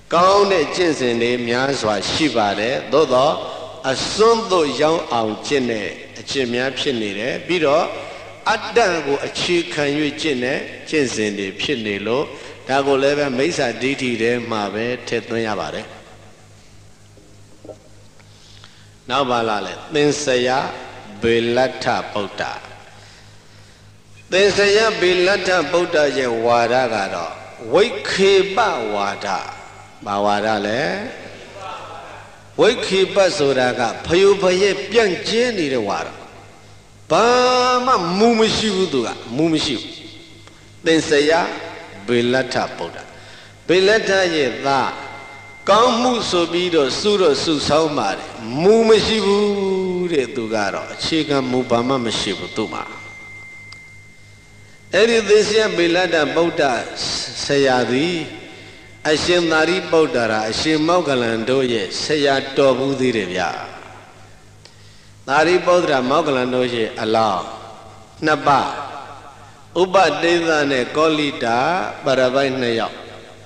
ကောင်းတဲ့ကျင့်စဉ်တွေများစွာရှိပါတယ်သို့တော့အစွန်းသို့ရောက်အောင်ကျင့်တဲ့အကျင့်များဖြစ်နေတယ်ပြီးတော့အတ္တကိုအခြေခံ၍ကျင့်တဲ့ကျင့်စဉ်တွေဖြစ်နေလို့ဒါကိုလည်းပဲမိစ္ဆာဒိဋ္ဌိထဲမှာပဲထည့်သွင်းရပါတယ်နောက်ပါလာလဲသင်္ဆယဗေလတ္ထဗုဒ္ဓသင်္ဆယဗေလတ္ထဗုဒ္ဓရဲ့ဝါဒကတော့ဝိခေပဝါဒဘာဝါဒလဲဝိခေပဆိုတာကဖယုဖရဲ့ပြန့်ကျဲနေတဲ့ဝါဒဘာမှမူမရှိဘူးသူကမူမရှိဘူးသင်္ဆယဗေလတ္ထဗုဒ္ဓဗေလတ္ထရဲ့သားကောင်းမှုဆိုပြီးတော့စုဆောင်းပါတယ်မူမရှိဘူးတဲ့သူကတော့အခြေခံမူဘာမှမရှိဘူးသူမှာအဲ့ဒီသင်္ဆယဗေလတ္ထဗုဒ္ဓဆရာသည်အရှင်သာရိပုတ္တရာအရှင်မောဂလန်တို့ရဲ့ဆရာတော်ဘူးသေးတယ်ဗျာသာရိပုတ္တရာမောဂလန်တို့ရဲ့အလောင်းနှစ်ပါးဥပတေသနဲ့ကောလိတာပရပိုက်နှစ်ယောက်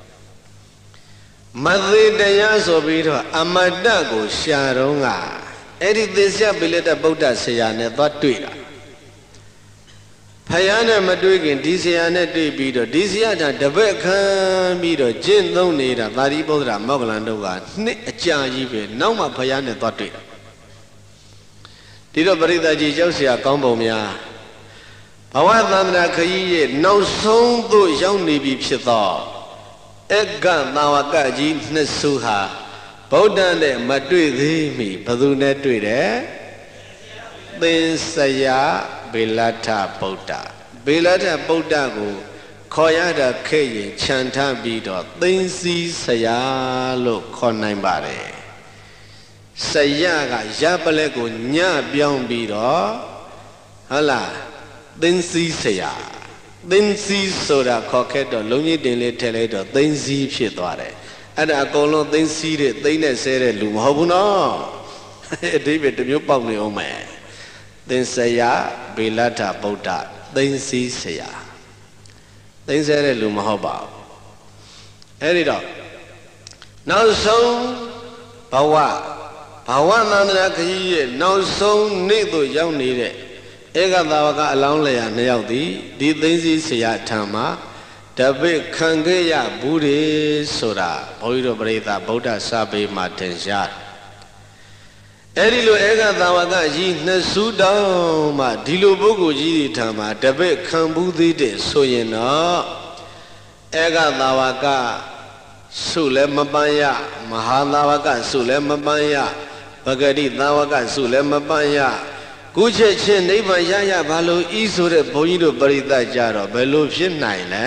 မသေတရားဆိုပြီးတော့အမတ္တကိုရှာတော့ကအဲ့ဒီသစ္စာပိလတ္တဗုဒ္ဓဆရာနဲ့သွားတွေ့တာဖယားနဲ့မတွေ့ခင်ဒီဆရာနဲ့တွေ့ပြီးတော့ဒီဆရာကတပည့်ခံပြီးတော့ကျင့်သုံးနေတာသာရိပုတ္တရာမောဂလန်တို့ကနှစ်အကြာကြီးပဲနောက်မှဖယားနဲ့သွားတွေ့တာဒီတော့ပရိသတ်ကြီးကြောက်เสียကောင်းပုံများဘဝသန္တရာခရီးရဲ့နောက်ဆုံးသို့ရောက်နေပြီဖြစ်သောဧကသာဝကကြီးနှစ်စုဟာဗုဒ္ဓနဲ့မတွေ့သေးမီဘယ်သူနဲ့တွေ့တယ်သင်္ဆယဗေလတ္ထဗုဒ္ဓဗေလတ္ထဗုဒ္ဓကိုခေါ်ရတာခဲ့ရင်ခြံထားပြီးတော့သိမ့်စီဆရာလို့ခေါ်နိုင်ပါတယ်ဆရာကရပ်ပလက်ကိုညပြောင်းပြီးတော့ဟုတ်လားသိမ့်စီဆရာသိမ့်စီဆိုတာခေါ်ခဲ့တော့လုံးကြီးတင်လေးထည့်လိုက်တော့သိမ့်စီဖြစ်သွားတယ်အဲ့ဒါအကုန်လုံးသိမ့်စီတဲ့သိမ့်နဲ့ဆဲတဲ့လူမဟုတ်ဘူးနော်အတိပ္ပယ်တစ်မျိုးပေါက်နေအောင်မယ်သင်္ဆယဗေလတ္ထဗုဒ္ဓသိမ့်စီဆရာသိမ့်ဆဲတဲ့လူမဟုတ်ပါဘူးအဲ့ဒီတော့နောက်ဆုံးဘဝသန္တရာခရီးရဲ့နောက်ဆုံးနေ့သို့ရောက်နေတဲ့ဧကသာဝကအလောင်းလျာနှစ်ယောက်သည်ဒီသိမ့်စီဆရာထံမှာတပိတ်ခံခဲ့ရဘူးတယ်ဆိုတာဘုန်းကြီးတို့ပရိသတ်ဗုဒ္ဓစာပေမှာထင်ရှားအဲ့ဒီလိုဧကသာဝကကြီးနှစ်စုတောင်းမှဒီလိုပုဂ္ဂိုလ်ကြီးတွေထံမှာတပိတ်ခံဘူးသေးတယ်ဆိုရင်တော့ဧကသာဝကစုလည်းမပန်းရမဟာသာဝကစုလည်းမပန်းရပဂတိသာဝကစုလည်းမပန်းရကုချက်ချင်းနိဗ္ဗာန်ရရဘာလို့ဤဆိုတဲ့ဘုန်းကြီးတို့ပရိသတ်ကြတော့ဘယ်လိုဖြစ်နိုင်လဲ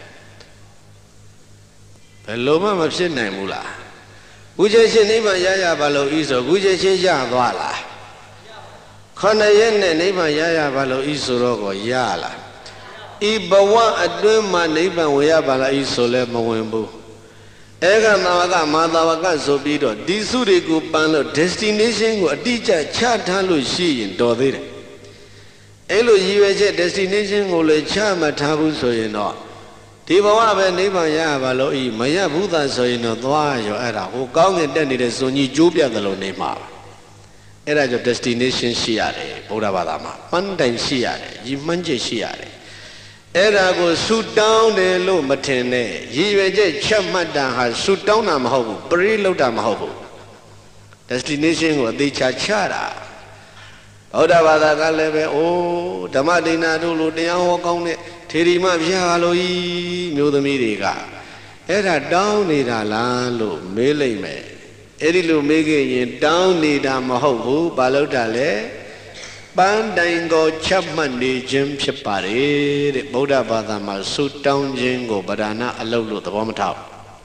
ဘယ်လိုမှမဖြစ်နိုင်ဘူးလားကုချက်ချင်းနိဗ္ဗာန်ရရဘာလို့ဤဆိုကုချက်ချင်းရသွားလား9ရက်နဲ့နိဗ္ဗာန်ရရဘာလို့ဤဆိုတော့ကိုရလားဤဘဝအတွင်းမှာနိဗ္ဗာန်ဝင်ရပါလားဤဆိုလဲမဝင်ဘူးဧကသာဝကမဟာသာဝကဆိုပြီးတော့ဒီစုတွေကိုပန်းလို့ destination ကိုအတိအကျချထားလို့ရှိရင်တော်သေးတယ်အဲ့လိုရည်ရွယ်ချက် destination ကိုလည်းချမထားဘူးဆိုရင်တော့ဒီဘဝပဲနိဗ္ဗာန်ရပါလို့ဤမရဘူးသာဆိုရင်တော့သွားရောအဲ့ဒါဟိုကောင်းငင်တက်နေတဲ့ဇွန်ကြီးကျိုးပြတ်တယ်လို့နေမှာအဲ့ဒါကြောင့် destination ရှိရတယ်ဗုဒ္ဓဘာသာမှာပန်းတိုင်ရှိရတယ်ရည်မှန်းချက်ရှိရတယ်အဲ့ဒါကိုဆူတောင်းတယ်လို့မထင်နဲ့ရည်ရွယ်ချက်ချက်မှတ်တာဟာဆူတောင်းတာမဟုတ်ဘူးပရိလုပ်တာမဟုတ်ဘူး destination ကိုအသေးချာချတာဗုဒ္ဓဘာသာကလည်းပဲအိုးဓမ္မဒိဏတို့လိုတရားဟောကောင်းတဲ့ထေရီမပြာလို့ဤမျိုးသမီးတွေကအဲ့ဒါတောင်းနေတာလားလို့မေးလိုက်မယ်အဲ့ဒီလိုမေးခဲ့ရင်တောင်းနေတာမဟုတ်ဘူးဘာလို့တာလဲပန်းတိုင်ကိုချက်မှတ်နေခြင်းဖြစ်ပါတယ်တဲ့ဗုဒ္ဓဘာသာမှာဆုတောင်းခြင်းကိုဗဒါနအလုပ်လို့သဘောမထား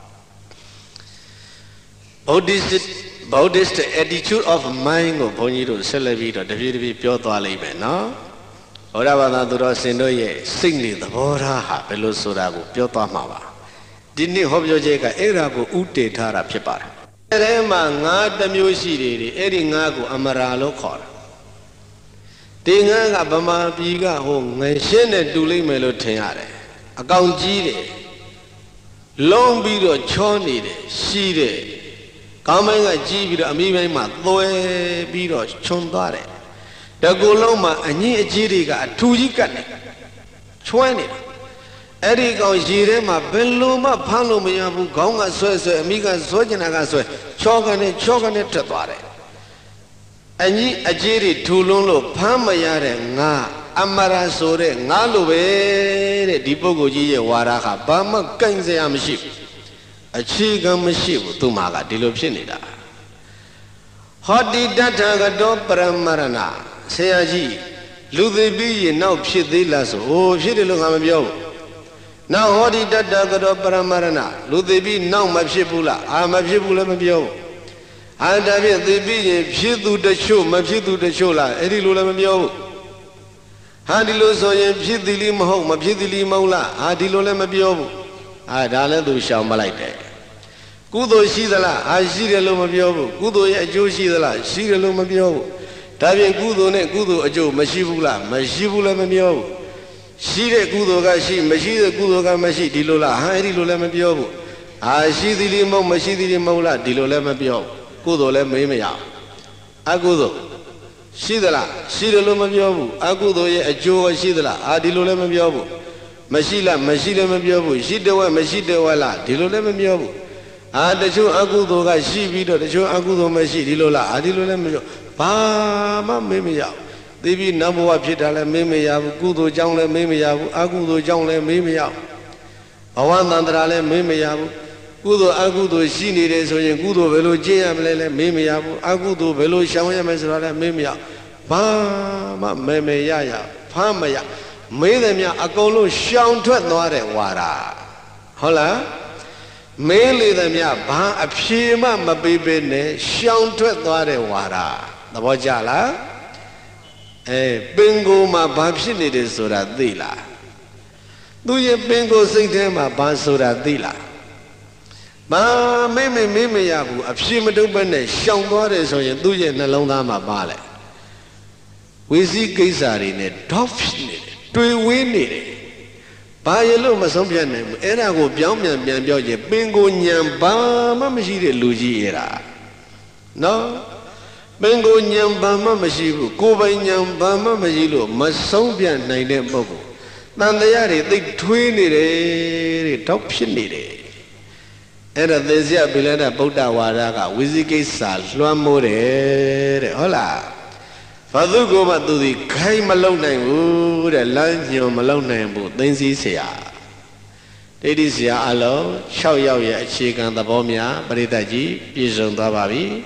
ဘူး Buddhist attitude of mind ကိုဘုန်းကြီးတို့ဆက်လက်ပြီးတော့တပြေးတပြေးပြောသွားလိမ့်မယ်နော်ဗုဒ္ဓဘာသာသူတော်စင်တို့ရဲ့စိတ်နေသဘောထားဟာဘယ်လိုဆိုတာကိုပြောသွားမှာပါဒီနေ့ဟောပြောချက်ကအဲ့ဒါကိုဥတည်ထားတာဖြစ်ပါတယ်အဲ့ဒီမှာငါးတစ်မျိုးရှိတယ်အဲ့ဒီငါးကိုအမရာလို့ခေါ်တာဒီငါးကဗမာပြည်ကဟိုငရှင်းနဲ့တူလိမ့်မယ်လို့ထင်ရတယ်အကောင်ကြီးတယ် long biro choni de shide kamanga jibiro amimema thoe biro chondare dagoloma anyi ajiriga atujikane chwene eri kaung jire ma bello ma phalo maya bu kaung ga swe amiga sojana ga swe chokane tatware anyi ajiri thulun lo pham maya de nga amara so de nga lo be de di poggo ji ye wara kha ba ma kain saya mashi achi ga mashi bu tu ma ga di lo phit nida hoti datta ga do paramarana saya ji lu thi pi yin naw phit thi la so o phit de lo nga ma pyaw now hoti datta ga do paramarana lu thi pi naw ma phit bu la a ma phit bu la ma pyaw a da phit thi pi yin phit tu ta chou ma phit tu ta chou la edi lo la ma pyaw ha di lo so yin phit thi li ma hok ma phit thi li ma la ha di lo la ma pyaw bu a da le tu shaung ma lai deကုသိုလ်ရှိသလားအာရှိတယ်လို့မပြောဘူးကုသိုလ်ရဲ့အကျိုးရှိသလားရှိတယ်လို့မပြောဘူးဒါပြင်ကုသိုလ်နဲ့ကုသိုလ်အကျိုးမရှိဘူးလားမရှိဘူးလည်းမပြောဘူးရှိတဲ့ကုသိုလ်ကရှိမရှိတဲ့ကုသိုလ်ကမရှိဒီလိုလားဟာအဲ့ဒီလိုလည်းမပြောဘူးအာရှိသည်လေးမဟုတ်မရှိသည်လေးမဟုတ်လားဒီလိုလည်းမပြောဘူးကုသိုလ်လည်းမေးမရအကုသိုလ်ရှိသလားရှိတယ်လို့မပြောဘူးအကုသိုလ်ရဲ့အကျိုးရှိသလားအာဒီလိုလည်းမပြောဘူးမရှိလားမရှိလည်းမပြောဘူးရှိတဲ့ဝက်မရှိတဲ့ဝက်လားဒီလိုလည်းမပြောဘူးအာတချို့အကုသိုလ်ကရှိပြီးတော့တချို့အကုသိုလ်မရှိဒီလိုလားအာဒီလိုလည်းမပြောဘာမှမေးမရဘူးသိပြီးနောက်ဘဝဖြစ်တာလည်းမေးမရဘူးကုသိုလ်ကြောင့်လည်းမေးမရဘူးအကုသိုလ်ကြောင့်လည်းမေးမရဘူးဘဝတန်ត្រာလည်းမေးမရဘူးကုသိုလ်အကုသိုလ်ရှိနေတယ်ဆိုရင်ကုသိုလ်ဘယ်လိုကျင့်ရမလဲလည်းမေးမရဘူးအကုသိုလ်ဘယ်လိုရှောင်ရမလဲဆိုတာလည်းမေးမရဘာမှမေးရဖမ်းမရမေးတယ်များအကုန်လုံးရှောင်ထွက်သွားတယ်ဝါတာဟုတ်လားမေးလေသည်များဘာအဖြေမှမပေးပေးနဲ့ရှောင်ထွက်သွားတဲ့ဝါဒသဘောကျလားပင်ကိုယ်မှာဘာဖြစ်နေတယ်ဆိုတာသိလားသူရဲ့ပင်ကိုယ်စိတ်ထဲမှာဘာဆိုတာသိလားဘာမေးမရဘူးအဖြေမတုံးပဲနဲ့ရှောင်သွားတယ်ဆိုရင်သူ့ရဲ့နှလုံးသားမှာပါလေဝိသိကိစ္စတွေနဲ့ဒေါဖြစ်နေတယ်တွေ့ဝင်းနေတယ်ဘာရလို့မဆုံးဖြတ်နိုင်ဘူးအဲ့ဒါကိုပြောင်းပြန်ပြောရင်ပင်ကိုညံဘာမှမရှိတဲ့လူကြီးရတာနော်ပင်ကိုညံဘာမှမရှိဘူးကိုယ်ပိုင်ညံဘာမှမရှိလို့မဆုံးဖြတ်နိုင်တဲ့ပုဂ္ဂိုလ်တန်တရားတွေသိထွေးနေတယ်တဲ့တောက်ဖြစ်နေတယ်အဲ့ဒါသေစရပိလဒဗုဒ္ဓဝါဒကဝိသိကိစ္စလွှမ်းမိုးတယ်တဲ့ဟုတ်လားဘာသူကိုမှသူဒီခိုင်းမလုံနိုင်ဘူးတဲ့လမ်းညွန်မလုံနိုင်ဘူးသိသိဆရာဒိဋ္ဌိဆရာအလုံး6ယောက်ရဲ့အခြေခံသဘောများပရိသတ်ကြီးပြည့်စုံသွားပါပြီ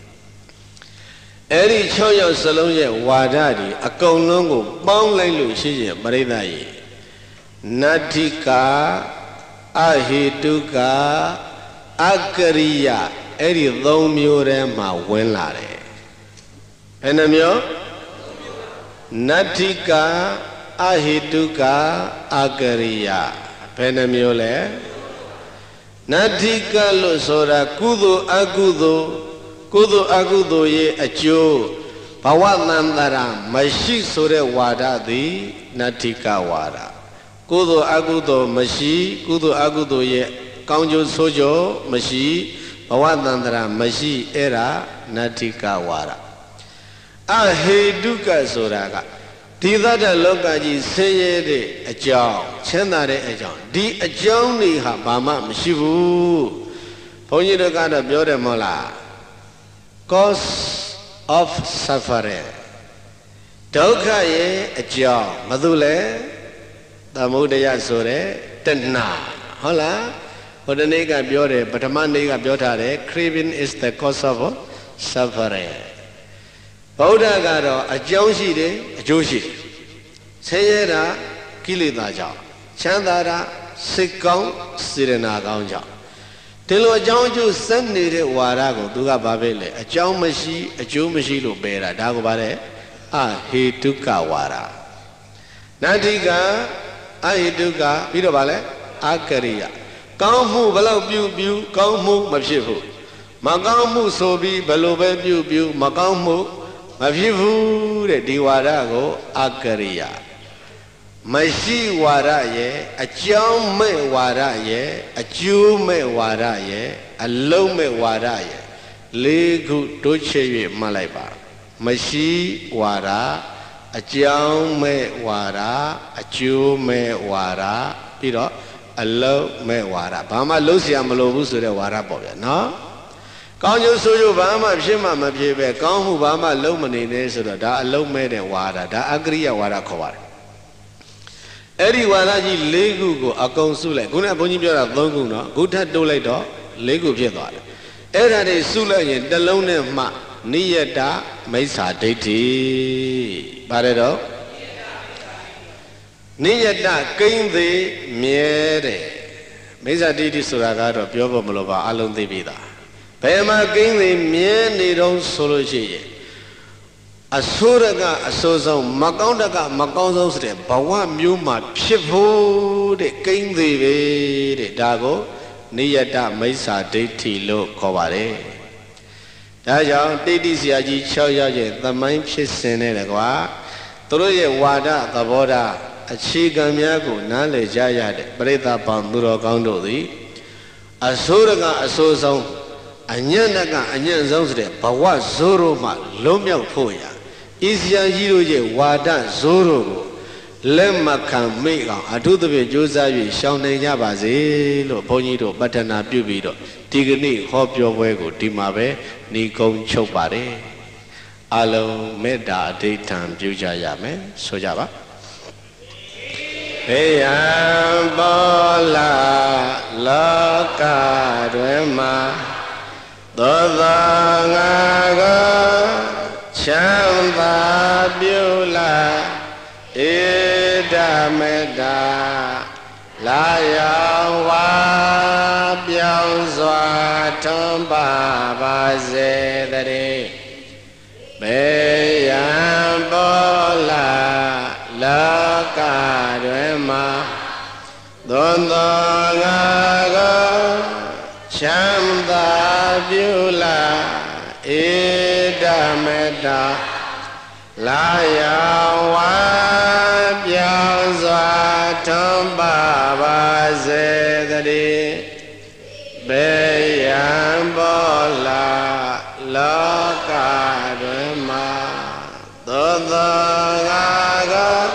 အဲ့ဒီ6ယောက်စလုံးရဲ့ဝါဒတွေအကုန်လုံးကိုပေါင်းလိုက်လို့ရှိရင်ပရိသတ်ကြီးနတ္ထိကအဟိတုကအကရိယအဲ့ဒီ3မျိုးထဲမှာဝင်လာတယ်ဘယ်နှမျိုးနတ္ထိကအဟိတုကအကရိယဘယ်နှမျိုးလဲနတ္ထိကလို့ဆိုတာကုသိုလ်အကုသိုလ်အကုသိုလ်ရဲ့အကျိုးဘဝတန်တရာမရှိဆိုတဲ့ဝါဒသည်နတ္ထိကဝါဒကုသိုလ်အကုသိုလ်မရှိကုသိုလ်အကုသိုလ်ရဲ့ကောင်းကျိုးဆိုးကျိုးမရှိဘဝတန်တရာမရှိအဲ့ဒါနတ္ထိကဝါဒအဟိတုကဆိုတာကဒီသတ္တလောကကြီးဆင်းရဲတဲ့အကြောင်းချမ်းသာတဲ့အကြောင်းဒီအကြောင်းတွေဟာဘာမှမရှိဘူးဘုန်းကြီးတို့ကတော့ပြောတယ်မဟုတ်လား cause of suffering ဒုက္ခရဲ့အကြောင်းဘာလို့လဲသမုဒယဆိုတဲ့တဏှာဟုတ်လားဟိုတနေ့ကပြောတယ်ပထမနေ့ကပြောထားတယ် craving is the cause of sufferingဗုဒ္ဓကတော့အကြောင်းရှိတယ်အကျိုးရှိတယ်ဆင်းရဲတာကိလေသာကြောင့်ချမ်းသာတာစိတ်ကောင်းစေတနာကောင်းကြောင့်ဒီလိုအကြောင်းအကျိုးစက်နေတဲ့ဝါဒကိုသူကဘာပဲလဲအကြောင်းမရှိအကျိုးမရှိလို့ပယ်တာဒါကိုဗါတဲ့အဟိတုကဝါဒနတ္ထိကအဟိတုကပြီးတော့ဗါလဲအကရိယကောင်းမှုဘယ်လောက်ပြုကောင်းမှုမဖြစ်ဘူးမကောင်းမှုဆိုပြီးဘယ်လိုပဲပြုမကောင်းမှုမဖြစ်ဘူးတဲ့ဒီဝါဒကိုအကရိယ Mashi wara ye, a jam me wara ye, a jew me wara ye, a low me wara ye, Legu doche malaiba. Mashi wara, a jam me wara, a jew me wara, piro, a low me wara. Bama Lucia Malobusu de wara boya, no? Can't you so you Bama Shima Mapibe, come who Bama Lomani Nesura, da low made and wara, da agria wara cover. Eri waraji legu go akong sule. Guna bunyi biara dongu no. Guta dole do legu piedwa. Era de sule yen dalone ma niyata maisa deiti. Bare do. Niyata kainde miere. Maisa deiti suraga do pyobo moloba alon debida. Pema kainde mie ni dong solo chiye. Asuraga asosong makaundaga makaunzong sre bawa myuma phifu de kainde de dago niyata maisa deiti lo kho pare da jaung deiti sia ji 6 yaw che thamain phit sin ne le kwa turo ye wada thaboda achikan mya ko na le ja ya de paritha pang tu ro kaung do thi asuraga asosong anyanaga anyansong sre bawa zoro ma lom myauk pho ya Isian hero ye wada zoro lemaka mega adudabe josavi shaunenya baze lo bhonji do patana pyubi do digani ho pyo bwe ko di ma be ni kong chuk pare along metta adithan pyu ja ya me so ja ba Eyam bola loka dwe ma doda nga ga Chamba Bula Ida Meda Laya Wa Bianzwa Tomba Bazedari Beyam Bola Laka Dwema Dondongaga Chamba Bula Ida Meda Laya Wa Bianzwa Tomba Bazedari Beyam Bola Loka Dwema Dondongaga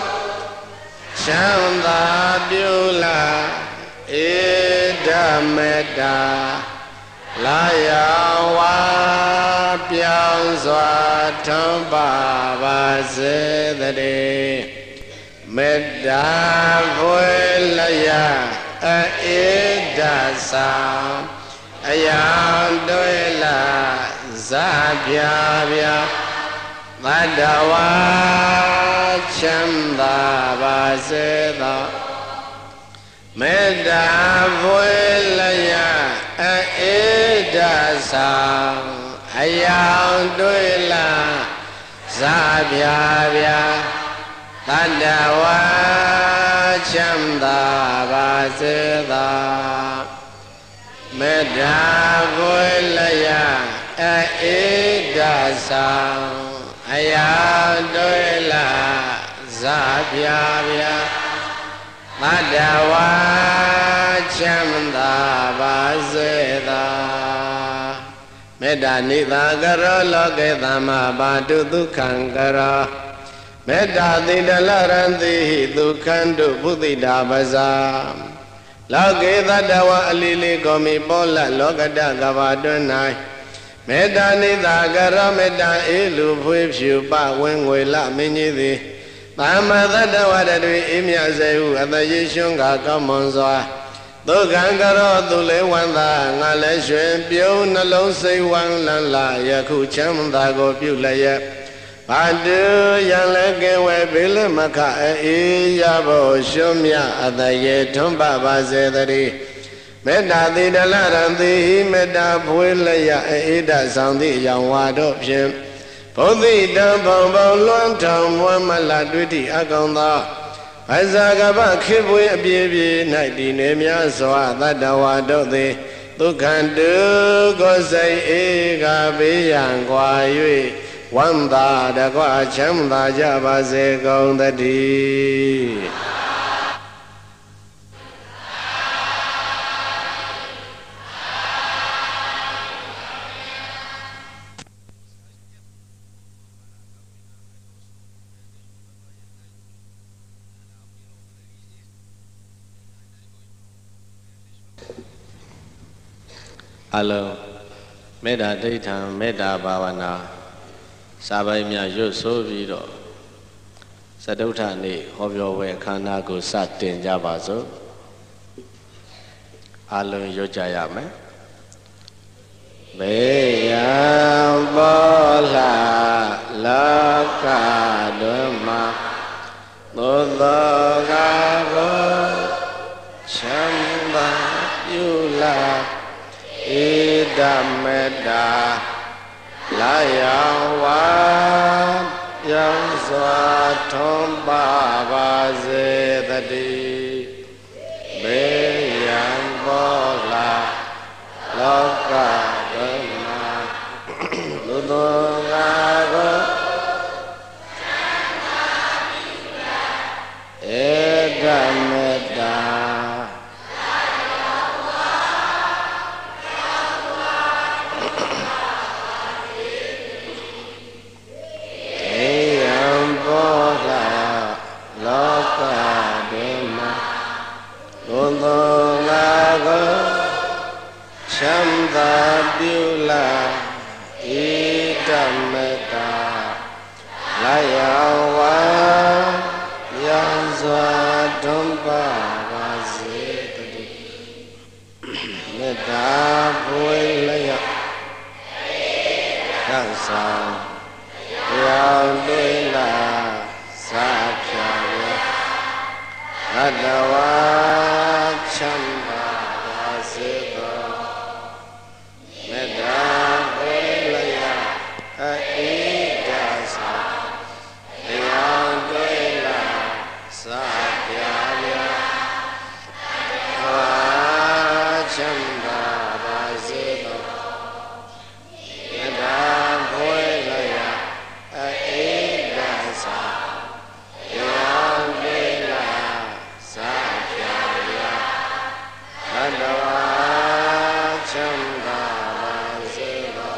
Chanda Bula Ida Meda Laya Wa Bianzwa Tomba Bazedari Meda Vuelaya Ida Sam Ayam Doela Zabya Madawa Chanda Bazeda Meda Vuelaya Ida Sam Ayam Doela Zabya Madawa Chanda Bazeda Meda Vuelaya Ida Sam Ayam Doela Zabya Madawa Chanda Bazeda Meda Nidha Garo Loke Dhamma Badu Dukhan Garo Meda Didala Ranti Dukhandu Buddhida Baza Loke Dhadawa Alili Komi Bola Lokada Gavadunai Meda Nidha Garo Meda Ilu Phuipshu Pa Wengwela Minyidi Dhamma Dhadawa Dadwi Imya Zehu Adayishunga Kamonzwa Dukhan Garo Dule Wanda Ngale Shwen Pyo Nalong Sei Wang Lan La Yakhu Chamda Go Pyulaya Padu Yang Leke We Bile Maka Yabo Shumya Adaye Tumba Bazedari Meda Didala Ranti Meda Phuilaya Ida Sangdi Yang Wado Pshim Bodhi Dambang Bang Luan Tang Muamala Dwiti Akanda Azagaba Kibwe Bibi Naiti Nemya Swa Dadawa Dodi Dukhandu Gosai Ega Biyang Kwa Yui Wanda Dakwa Chamda Jabase Gong Dadi အလုံးမေတ္တာဒိဋ္ဌံမေတ္တာဘာဝနာစာပိုင်များရွတ်ဆိုပြီးတော့စတုထနေ့ဟောပြောပွဲအခမ်းအနားကိုစတင်ကြပါစို့အလုံးရွတ်ကြရမယ်ဘေယံဘောလာလောကတွင်မှာသို့သောကကိုချမ်းသာပြုလာဣဒမေတ္တာလာယောဝါယောစွာထုံးပါပါစေတည်းဘေယံဘောလာလောကဓမ္မလူတော်ငါကိုဧကမေတ္တာဧယံဘောလာလောကဓမ္မလူတော်ငါကိုချမ်းသာပြုလာဣဒမေတ္တာလာယောဝါယောစွာထုံးပါပါစေတည်းမေတ္တာပွေလျက်သစ္စာရောင်တွေ့လာစာဖြာရတ္တဝါချမ်းသာပါစေသောမေတ္တာပွေလျက်ဣဒစာရောင်တွေ့လာစာဖြာရချမ်းသာပါစေသောမေတ္တာပွေလျက်ဣဒစာရောင်တွေ့လာစာဖြာရသတ္တဝါချမ်းသာပါစေသော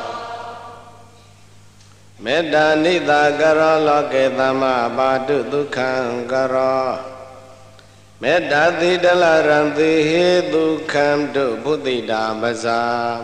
မေတ္တာနိသကရောလောကေသမ္မာပါတုဒုက္ခံကရောမေတ္တာတိတလရံတိဟေတုခံတုဘုဒ္ဓိတာပဇာ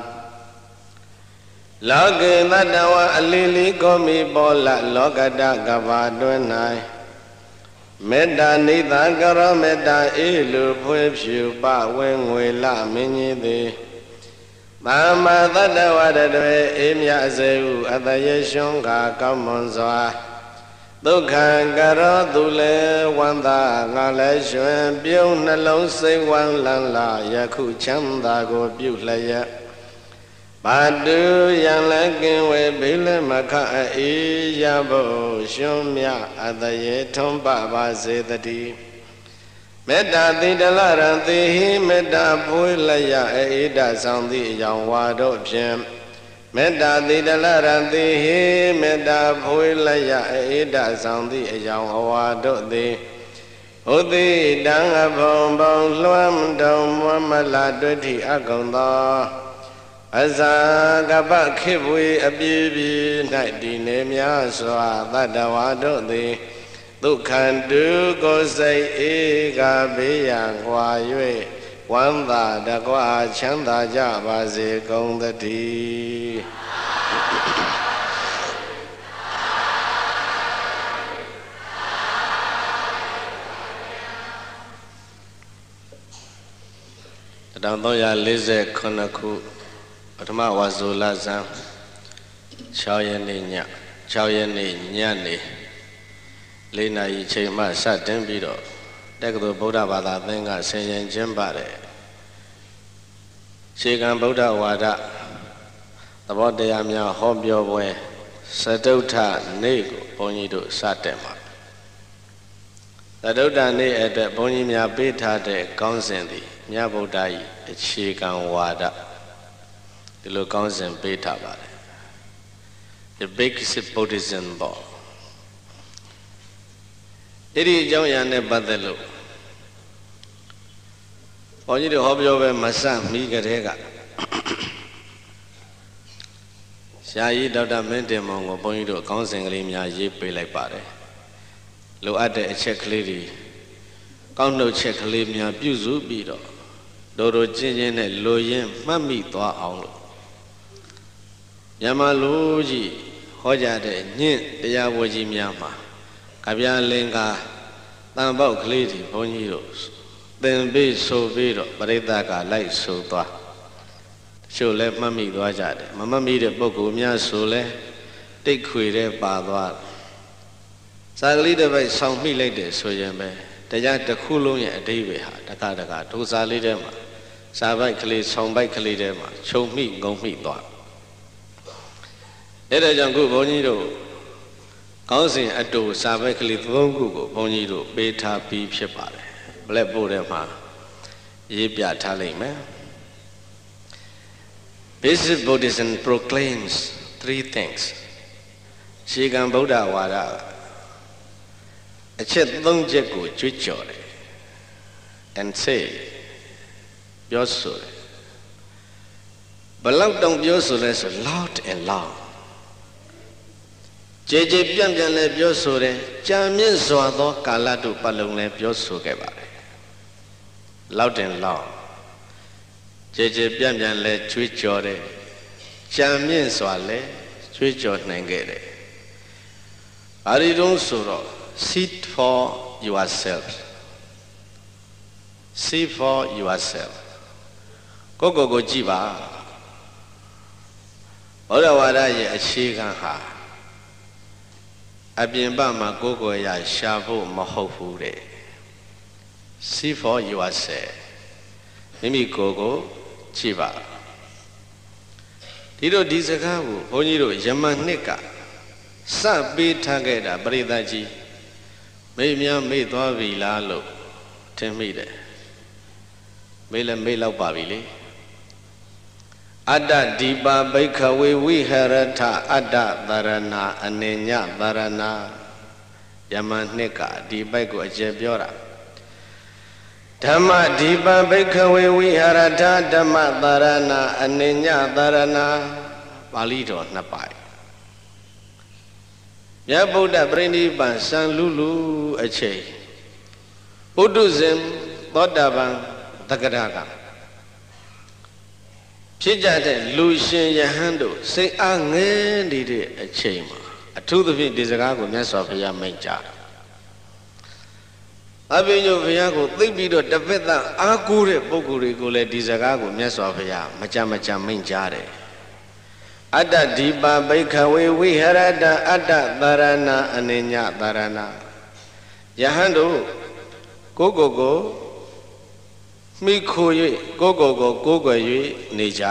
လောကေတတဝအလီလီကိုမိပေါ်လလောကတကဘာတွင်၌မေတ္တာနိသကရောမေတ္တာအေလူဖွေးဖြူပဝင်းငွေလမင်းကြီးသည်သမ္မာတတဝတတွေအေးမြစေဟုအတယေရှုံးကကောင်းမွန်စွာဒုက္ခံကရောသူလည်းဝန္တာငါလည်းရွှင်ပြုံးနှလုံးစိတ်ဝမ်းလန်းလာယခုချမ်းသာကိုပြုလျက်ဘာတုယံလည်းကင်းဝေဘိလမခအေးရဖို့ရှုံးမြအတယေထုံးပပါစေတည်းမေတ္တာတိတလရံတိဟိမေတ္တာပွေလျက်ဣဒဆောင်သည့်အယောင်ဝါတို့ဖြင့်မေတ္တာတိတလရံတိဟိမေတ္တာပွေလျက်ဣဒဆောင်သည့်အယောင်အဝါတို့သည်ဥတိတံအဘုံဘုံလွှမ်းတုံမွမ်းမလာတွေ့ထိအကုံသောအဇာကပခေဝေအပြည့်ပြည့်၌တည်နေများစွာတတ္တဝါတို့သည်ဒုက္ခံတုကိုစိတ်ဧကဘေးရန်ကွာ၍ဝမ်းသာတကွာချမ်းသာကြပါစေကုန်သတည်း1349ခုပထမဝါဆိုလဇန်6ရက်နေ့ည6ရက်နေ့ညနေ4 နာရီချိန်မှစတင်ပြီးတော့တက္ကသိုလ်ဗုဒ္ဓဘာသာသင်္ကဆင်ရင်ကျင်းပတဲ့ခြေကံဗုဒ္ဓဝါဒသဘောတရားများဟောပြောပွဲစတုထနေ့ကိုဘုန်းကြီးတို့စတင်ပါစတုထနေ့အတွက်ဘုန်းကြီးများပေးထားတဲ့ကောင်းစဉ်သည်မြတ်ဗုဒ္ဓ၏အခြေခံဝါဒဒီလိုကောင်းစဉ်ပေးထားပါတယ် The Basic Buddhism ပေါ့အဲ့ဒီအကြောင်းအရာနဲ့ပတ်သက်လို့ဘုန်းကြီးတို့ဟောပြောပဲမဆန့်မိကြတဲ့ကဆရာကြီးဒေါက်တာမင်းတင်မောင်ကိုဘုန်းကြီးတို့အကောင်းစဉ်ကလေးများရေးပေးလိုက်ပါတယ်လိုအပ်တဲ့အချက်ကလေးတွေကောက်နှုတ်ချက်ကလေးများပြုစုပြီးတော့တို့ချင်းချင်းနဲ့လိုရင်းမှတ်မိသွားအောင်လို့ညမလူကြီးဟောကြားတဲ့ညင့်တရားဝကြီးများမှာကဗျာလင်္ကာတန်ပေါက်ကလေးတွေဘုန်းကြီးတို့သင်ပေးဆိုပြီးတော့ပရိသတ်ကလိုက်ဆိုသွားချို့လဲမှတ်မိသွားကြတယ်မမှတ်မိတဲ့ပုဂ္ဂိုလ်များဆိုလဲတိတ်ခွေတဲ့ပါသွားစာကလေးတစ်ပိုက်ဆောင်းမိလိုက်တယ်ဆိုရင်ပဲတရားတစ်ခုလုံးရဲ့အဓိပ္ပာယ်ဟာတကဒုစာလေးထဲမှာစာပိုက်ကလေးဆောင်းပိုက်ကလေးထဲမှာခြုံမိငုံမိသွားအဲ့ဒါကြောင့်ခုဘုန်းကြီးတို့ကောင်းစဉ်အတူစာပိုက်ကလေး၃ခုကိုဘုန်းကြီးတို့ပေးထားပြီးဖြစ်ပါတယ်ဘလက်ပို့ထဲမှာရေးပြထားလိုက်မယ် Basic Buddhism proclaims three things ရှေးကံဗုဒ္ဓဝါဒအချက်၃ချက်ကိုကြွေးကြော်တယ် and say ပြောဆိုတယ်ဘလောက်တောင်ပြောဆိုလဲဆို loud and loud ကြည်ကြည်ပြန့်ပြန့်လည်းပြောဆိုတယ်ကြာမြင့်စွာသောကာလတို့ပတ်လုံးလည်းပြောဆိုခဲ့ပါတယ် loud and loud ကြည်ကြည်ပြန့်ပြန့်လည်းကြွေးကြော်တယ်ကြာမြင့်စွာလည်းကြွေးကြော်နိုင်ခဲ့တယ်ဘာဒီတုံးဆိုတော့ seek for yourself seek for yourself ကိုကြည့်ပါဘုရားဝါဒရဲ့အခြေခံဟာအပြင်ဘက်မှာကိုယ်ရရှာဖို့မဟုတ်ဘူးတဲ့ seek for yourself မိမိကိုယ်ကြည့်ပါဒီလိုဒီစကားကိုဘုန်းကြီးတို့ယမန်နှစ်ကစပေးထားခဲ့တာပရိသတ်ကြီးမိများမေ့သွားပြီလားလို့ထင်မိတယ်မေ့လည်းမေ့လောက်ပါပြီလေအတ္တဒီပါဘိခဝေဝိဟရထအတ္တသရဏအနေညသရဏယမန်နှစ်ကဒီဘိုက်ကိုအကျေပြောတာဓမ္မဒီပါဘိခဝေဝိဟရထဓမ္မသရဏအနေညသရဏပါဠိတော်နှစ်ပိုက်မြတ်ဗုဒ္ဓပြိဋိဘံစံလူလူအချိန်ပုထုဇဉ်သောတာပန်တက္ကရာကဖြစ်ကြတဲ့လူရှင်ယဟန်တို့စိတ်အားငယ်နေတဲ့အချိန်မှာအထူးသဖြင့်ဒီစကားကိုမြတ်စွာဘုရားမိန့်ကြားတာအဘိညုဘုရားကိုသိပြီးတော့တပည့်သားအားကိုးတဲ့ပုဂ္ဂိုလ်တွေကိုလည်းဒီစကားကိုမြတ်စွာဘုရားမကြမကြမိန့်ကြားတယ်အတ္တဒီပါဘိခဝေဝိဟရတအတ္တသရဏအနေညသရဏယဟန်တို့ကိုမိခို၍ကိုးကွယ်၍နေကြ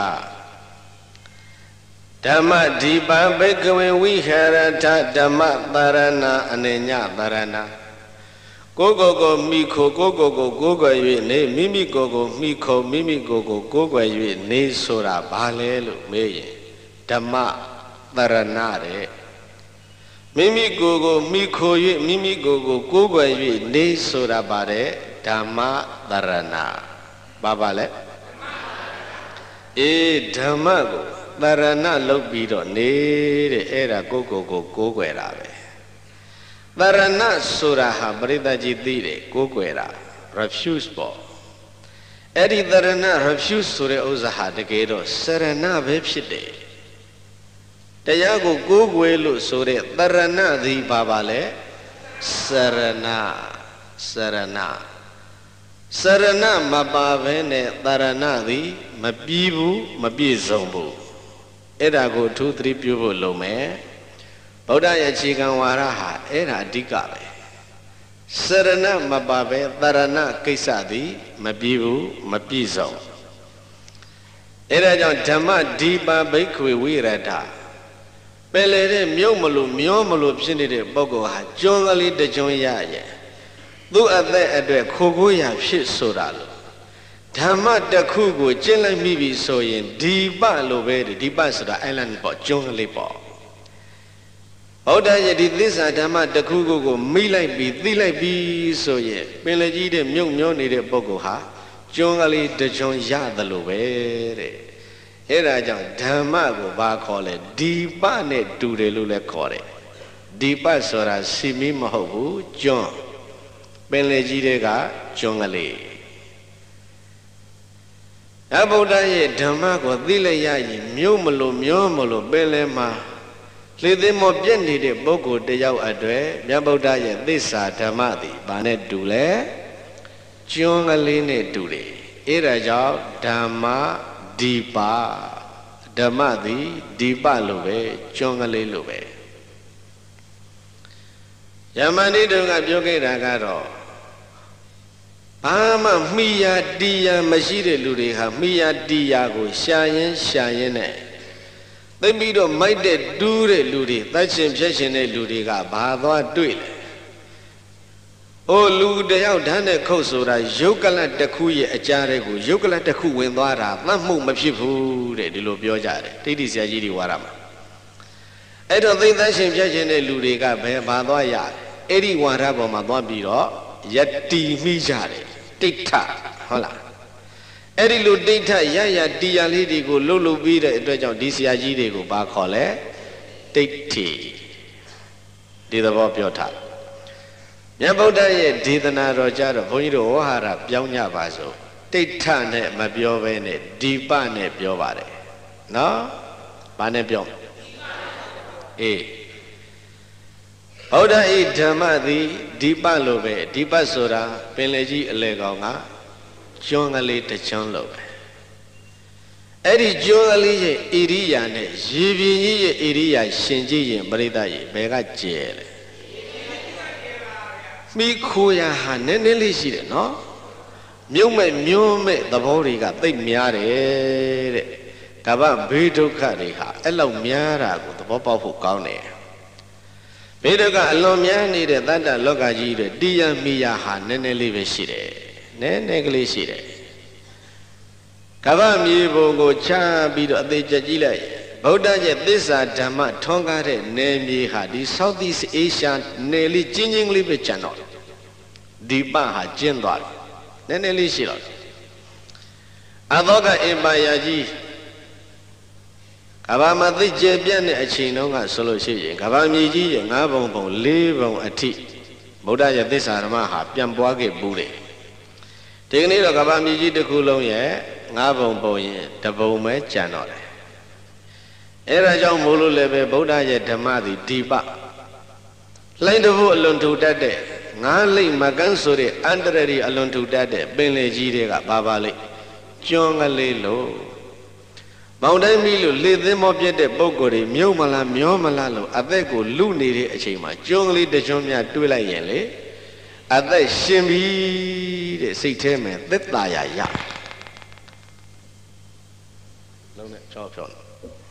ဓမ္မဒီပါဘိခဝေဝိဟရတဓမ္မသရဏအနေညသရဏကိုမိခိုကိုးကွယ်၍နေမိမိကိုမိခိုမိမိကိုးကွယ်၍နေဆိုတာဘာလဲလို့မေးရင်ဓမ္မသရဏတဲ့မိမိကိုမိခို၍မိမိကိုးကွယ်၍နေဆိုတာပါတဲ့ဓမ္မသရဏဘာပါလဲအေးဓမ္မကိုသရဏလုပ်ပြီးတော့နေတဲ့အဲ့ဒါကိုးကွယ်တာပဲသရဏဆိုတာဟာပရိသတ်ကြီးသိတယ်ကိုးကွယ်တာ refuse ပေါ့အဲ့ဒီသရဏ refuse ဆိုတဲ့ဥစ္စာဟာတကယ်တော့စရဏပဲဖြစ်တယ်တရားကိုကိုးကွယ်လို့ဆိုတဲ့သရဏသည်ဘာပါလဲစရဏမပါဘဲနဲ့သရဏသည်မပြီးဘူးမပြည့်စုံဘူးအဲ့ဒါကိုအထူးသတိပြုဖို့လုပ်မယ်ဗုဒ္ဓရဲ့အခြေခံဝါဒဟာအဲ့ဒါအဓိကပဲစရဏမပါဘဲသရဏကိစ္စသည်မပြီးဘူးမပြည့်စုံအဲ့ဒါကြောင့်ဓမ္မဒီပါဘိက္ခဝေဝိရတပယ်လေတဲ့မြုပ်မလို့မျောမလို့ဖြစ်နေတဲ့ပုဂ္ဂိုလ်ဟာကျွန်းကလေးတစ်ကျွန်းရရဲ့သူ့အသက်အတွက်ခိုးရဖြစ်ဆိုတာလို့ဓမ္မတစ်ခုကိုကျင့်လိုက်မိပြီဆိုရင်ဒီပလို့ပဲဒီပဆိုတာ island ပေါ့ကျွန်းကလေးပေါ့ဘုဒ္ဓရဲ့ဒီသစ္စာဓမ္မတစ်ခုကိုမိလိုက်ပြီးသိလိုက်ပြီးဆိုရင်ပင်လေကြီးတဲ့မြုပ်မျောနေတဲ့ပုဂ္ဂိုလ်ဟာကျွန်းကလေးတစ်ကျွန်းရတယ်လို့ပဲတဲ့အဲ့ဒါကြောင့်ဓမ္မကိုဘာခေါ်လဲဒီပနဲ့တူတယ်လို့လည်းခေါ်တယ်ဒီပဆိုတာစီမီမဟုတ်ဘူးကျွန်းပင်လေကြီးတွေကကျွန်းကလေးအဗုဒ္ဓရဲ့ဓမ္မကိုသိလိုက်ရရင်မြို့မလို့မျောမလို့ပင်လယ်မှာလေသိမောပြည့်နေတဲ့ပုဂ္ဂိုလ်တယောက်အတွက်မြတ်ဗုဒ္ဓရဲ့သစ္စာဓမ္မသည်ဘာနဲ့တူလဲကျွန်းကလေးနဲ့တူတယ်အဲ့ဒါကြောင့်ဓမ္မဒီပဓမ္မသည်ဒီပလို့ပဲကျွန်းကလေးလို့ပဲယမန်ဒီတုန်းကပြောခဲ့တာကတော့ဘာမှမိယာတီယာမရှိတဲ့လူတွေဟာမိယာတီယာကိုရှာရင်နဲ့သိပြီးတော့မိုက်တဲ့တူးတဲ့လူတွေသတ်ရှင်ဖြတ်ရှင်တဲ့လူတွေကဘာသွားတွေ့လဲ။အိုလူတယောက်ဓာတ်နဲ့ခုတ်ဆိုတာယုတ်ကလတ်တစ်ခုရဲ့အကြားတွေကိုယုတ်ကလတ်တစ်ခုဝင်သွားတာသတ်မှုမဖြစ်ဘူးတဲ့ဒီလိုပြောကြတယ်တိတိဆရာကြီးတွေဝါရမှာအဲ့တော့သိသတ်ရှင်ဖြတ်ရှင်တဲ့လူတွေကဘယ်ဘာသွားရအဲ့ဒီဝါရပေါ်မှာသွားပြီးတော့ယတိမိကြတယ်တိဋ္ဌဟုတ်လားအဲ့ဒီလိုတိဋ္ဌရတီယာလေးတွေကိုလှုပ်ပြီးတဲ့အတွက်ကြောင့်ဒီဆရာကြီးတွေကိုဘာခေါ်လဲတိဋ္ဌိဒီသဘောပြောထားမြတ်ဗုဒ္ဓရဲ့ဒေသနာတော်ကြတော့ဘုန်းကြီးတို့ဝဟာရပြောင်းကြပါစို့တိဋ္ဌနဲ့မပြောဘဲနဲ့ဒီပနဲ့ပြောပါတယ်နော်ဘာနဲ့ပြောအေးဗုဒ္ဓဤဓမ္မသည်ဒီပလို့ပဲဒီပဆိုတာပင်လေကြီးအလေကောင်ကကျွန်းကလေးတစ်ချွန်းလို့ပဲအဲ့ဒီကျွန်းကလေးရဲ့ဣရိယာနဲ့ရေပြင်ကြီးရဲ့ဣရိယာရှင်ကြည့်ရင်ပရိသတ်ရေဘယ်ကကျဲလဲမိခိုးရဟာနည်းနည်းလေးရှိတယ်နော်မြုံမဲ့မြုံမဲ့သဘောတွေကသိပ်များတယ်တဲ့ကဗ္ဗဘေးဒုက္ခတွေဟာအဲ့လောက်များတာကိုသဘောပေါက်ဖို့ကောင်းတယ်ဘေးဒုက္ခအလွန်များနေတဲ့တတ္တလောကကြီးတွေတိယမိယဟာနည်းနည်းလေးပဲရှိတယ်နည်းနည်းကလေးရှိတယ်ကဗ္ဗမြေပုံကိုချပြီးတော့အသေးကြကြည့်လိုက်ဗုဒ္ဓရဲ့သစ္စာဓမ္မထွန်းကားတဲ့နယ်မြေဟာဒီ Southeast Asia နယ်လေးကျင်းချင်းကလေးပဲကျန်တော့ဒီပဟာကျင်းသွားတယ်နည်းနည်းလေးရှိတော့အသောကအင်ပါယာကြီးကဗ္ဗမှာသိကျပြန့်တဲ့အချိန်တုန်းကဆိုလို့ရှိရင်ကဗ္ဗမြေကြီးရဲ့၅ဘုံဘုံ၄ဘုံအထိဗုဒ္ဓရဲ့သစ္စာဓမ္မဟာပြန့်ပွားခဲ့ဘူးတယ်ဒီကနေ့တော့ကဗ္ဗမြေကြီးတစ်ခုလုံးရဲ့၅ဘုံဘုံရင်တဘုံပဲကျန်တော့တယ်အဲဒါကြောင့်မို့လို့လည်းပဲဗုဒ္ဓရဲ့ဓမ္မသည်ဒီပလှိုင်းတဖို့အလွန်ထူတတ်တဲ့ငါးလိမ့်မကန်းဆိုတဲ့အန္တရရီအလွန်ထူတတ်တဲ့ပင်လေကြီးတွေကဘာပါလိမ့်ကျွန်းကလေးလို့မောင်တိုင်းမီလို့လေသင်းမောပြတဲ့ပုံကိုယ်တွေမြုပ်မလားမျောမလားလို့အသက်ကိုလူနေတဲ့အချိန်မှာကျွန်းကလေးတစ်ကျွန်းများတွေးလိုက်ရင်လေအသက်ရှင်ပြီတဲ့စိတ်ထဲမှာသက်သာရလုံးနဲ့ချောဖြောလို့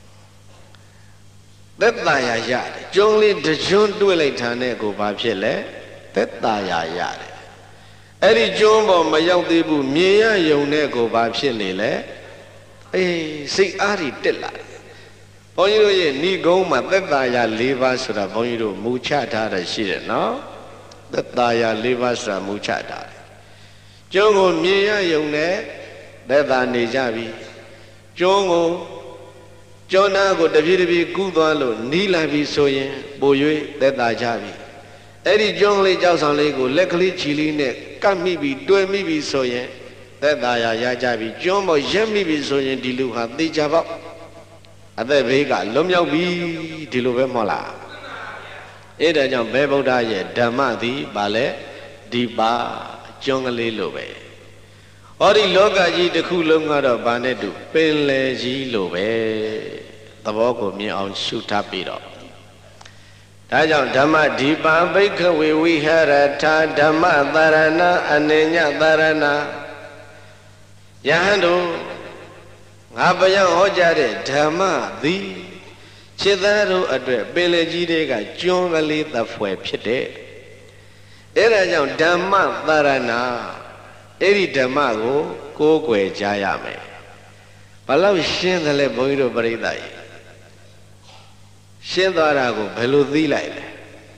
သက်သာရရတယ်ကျွန်းလေးတစ်ကျွန်းတွေးလိုက်တာနဲ့ကိုဘာဖြစ်လဲသက်သာရရတယ်အဲ့ဒီကျွန်းပေါ်မရောက်သေးဘူးမြင်ရယုံတဲ့ကိုဘာဖြစ်နေလဲအေးစိတ်အားကြီးတက်လာတယ်ဘုန်းကြီးတို့ရဲ့ဏိဂုံးမှာသက်သာရ၄ပါးဆိုတာဘုန်းကြီးတို့မူချထားတာရှိတယ်နော်သက်သာရ၄ပါးဆိုတာမူချထားတယ်ကျွန်းကိုမြင်ရယုံနဲ့သက်သာနေကြပြီကျွန်းကိုကျွန်းသားကိုတပြေးတပြေးကူးသွားလို့နီးလာပြီဆိုရင်ပို၍သက်သာကြပြီအဲ့ဒီကျွန်းလေးကြောက်ဆောင်လေးကိုလက်ကလေးချီလေးနဲ့ကပ်မိပြီးတွဲမိပြီးဆိုရင်သက်သာရကြပြီကျွန်းပေါ်ရက်မိပြီဆိုရင်ဒီလူဟာသေချာပေါက်အသက်ဘေးကလွတ်မြောက်ပြီဒီလိုပဲမဟုတ်လားအဲ့ဒါကြောင့်ဘယ်ဗုဒ္ဓရဲ့ဓမ္မသည်ဘာလဲဒီပါကျွန်းကလေးလိုပဲဟောဒီလောကကြီးတစ်ခုလုံးကတော့ဘာနဲ့တူပင်လယ်ကြီးလိုပဲသဘောကိုမြင်အောင်ရှုထားပြီးတော့ဒါကြောင့်ဓမ္မဒီပံဘိက္ခဝေဝိဟရထာဓမ္မသရဏအနေညသရဏယဟန်တို့ငါဘယံဟောကြားတဲ့ဓမ္မသည်ခြေသားတို့အတွက်ပင်လယ်ကြီးတွေကကျွန်းကလေးသဖွယ်ဖြစ်တဲ့အဲဒါကြောင့်ဓမ္မသရဏအဲ့ဒီဓမ္မကိုကိုးကွယ်ကြရမယ်ဘာလို့ရှင်းတယ်လဲဘုန်းကြီးတို့ပရိသတ်ကြီးရှင်းသွားတာကိုဘယ်လိုသိလိုက်လဲ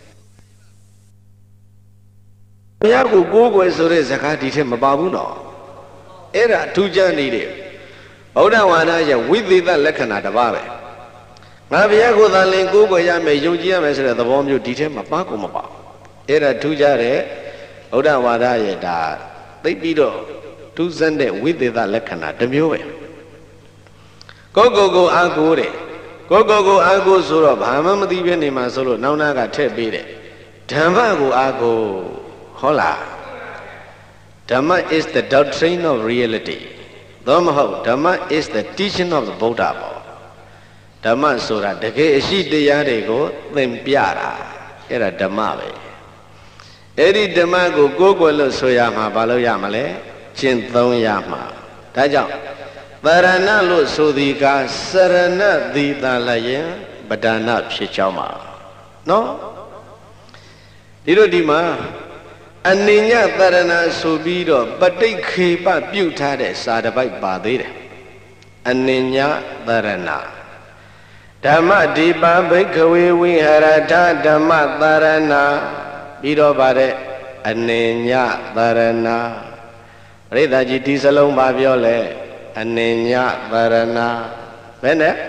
ဘုရားကိုကိုးကွယ်ဆိုတဲ့ဇကားဒီထက်မပါဘူးနော်အဲ့ဒါထူးခြားနေတယ်ဗုဒ္ဓဝါဒရဲ့ဝိသေသလက္ခဏာတစ်ပါးပဲငါဘုရားကိုသာလင်ကိုးကွယ်ရမယ်ယုံကြည်ရမယ်ဆိုတဲ့သဘောမျိုးဒီထက်မပါကိုမပါအဲ့ဒါထူးခြားတဲ့ဗုဒ္ဓဝါဒရဲ့ဒါသိပြီးတော့တူးစက်တဲ့ဝိသေသလက္ခဏာတစ်မျိုးပဲကိုအာကိုတဲ့ကိုအာကိုဆိုတော့ဘာမှမသိဘဲနေမှာဆိုလို့နောက်နာကထည့်ပေးတယ်ဓမ္မကိုအာကိုဟုတ်လားဓမ္မ is the doctrine of reality သောမဟုတ်ဓမ္မ is the teaching of the Buddha ပေါ့ဓမ္မဆိုတာတကယ်အရှိတရားတွေကိုသင်ပြတာအဲ့ဒါဓမ္မပဲအဲ့ဒီဓမ္မကိုကိုးကွယ်လို့ဆိုရမှာဘာလို့ရမလဲကျင့်သုံးရမှာဒါကြောင့်သရဏလို့ဆိုသည်ကစရဏသည်သာလျင်ပဒနာဖြစ်ကြောင်းပါနော်ဒီလိုဒီမှာအနိညသရဏဆိုပြီးတော့ပဋိခေပပြုတ်ထားတဲ့စာတစ်ပိုက်ပါသေးတယ်အနိညသရဏဓမ္မဒီပါဘိက္ခဝေဝိဟရထဓမ္မသရဏပြီးတော့ပါတဲ့အနိညသရဏပရိသတ်ကြီးဒီစလုံးပါပြောလဲအနိညသရဏဘယ်နဲ့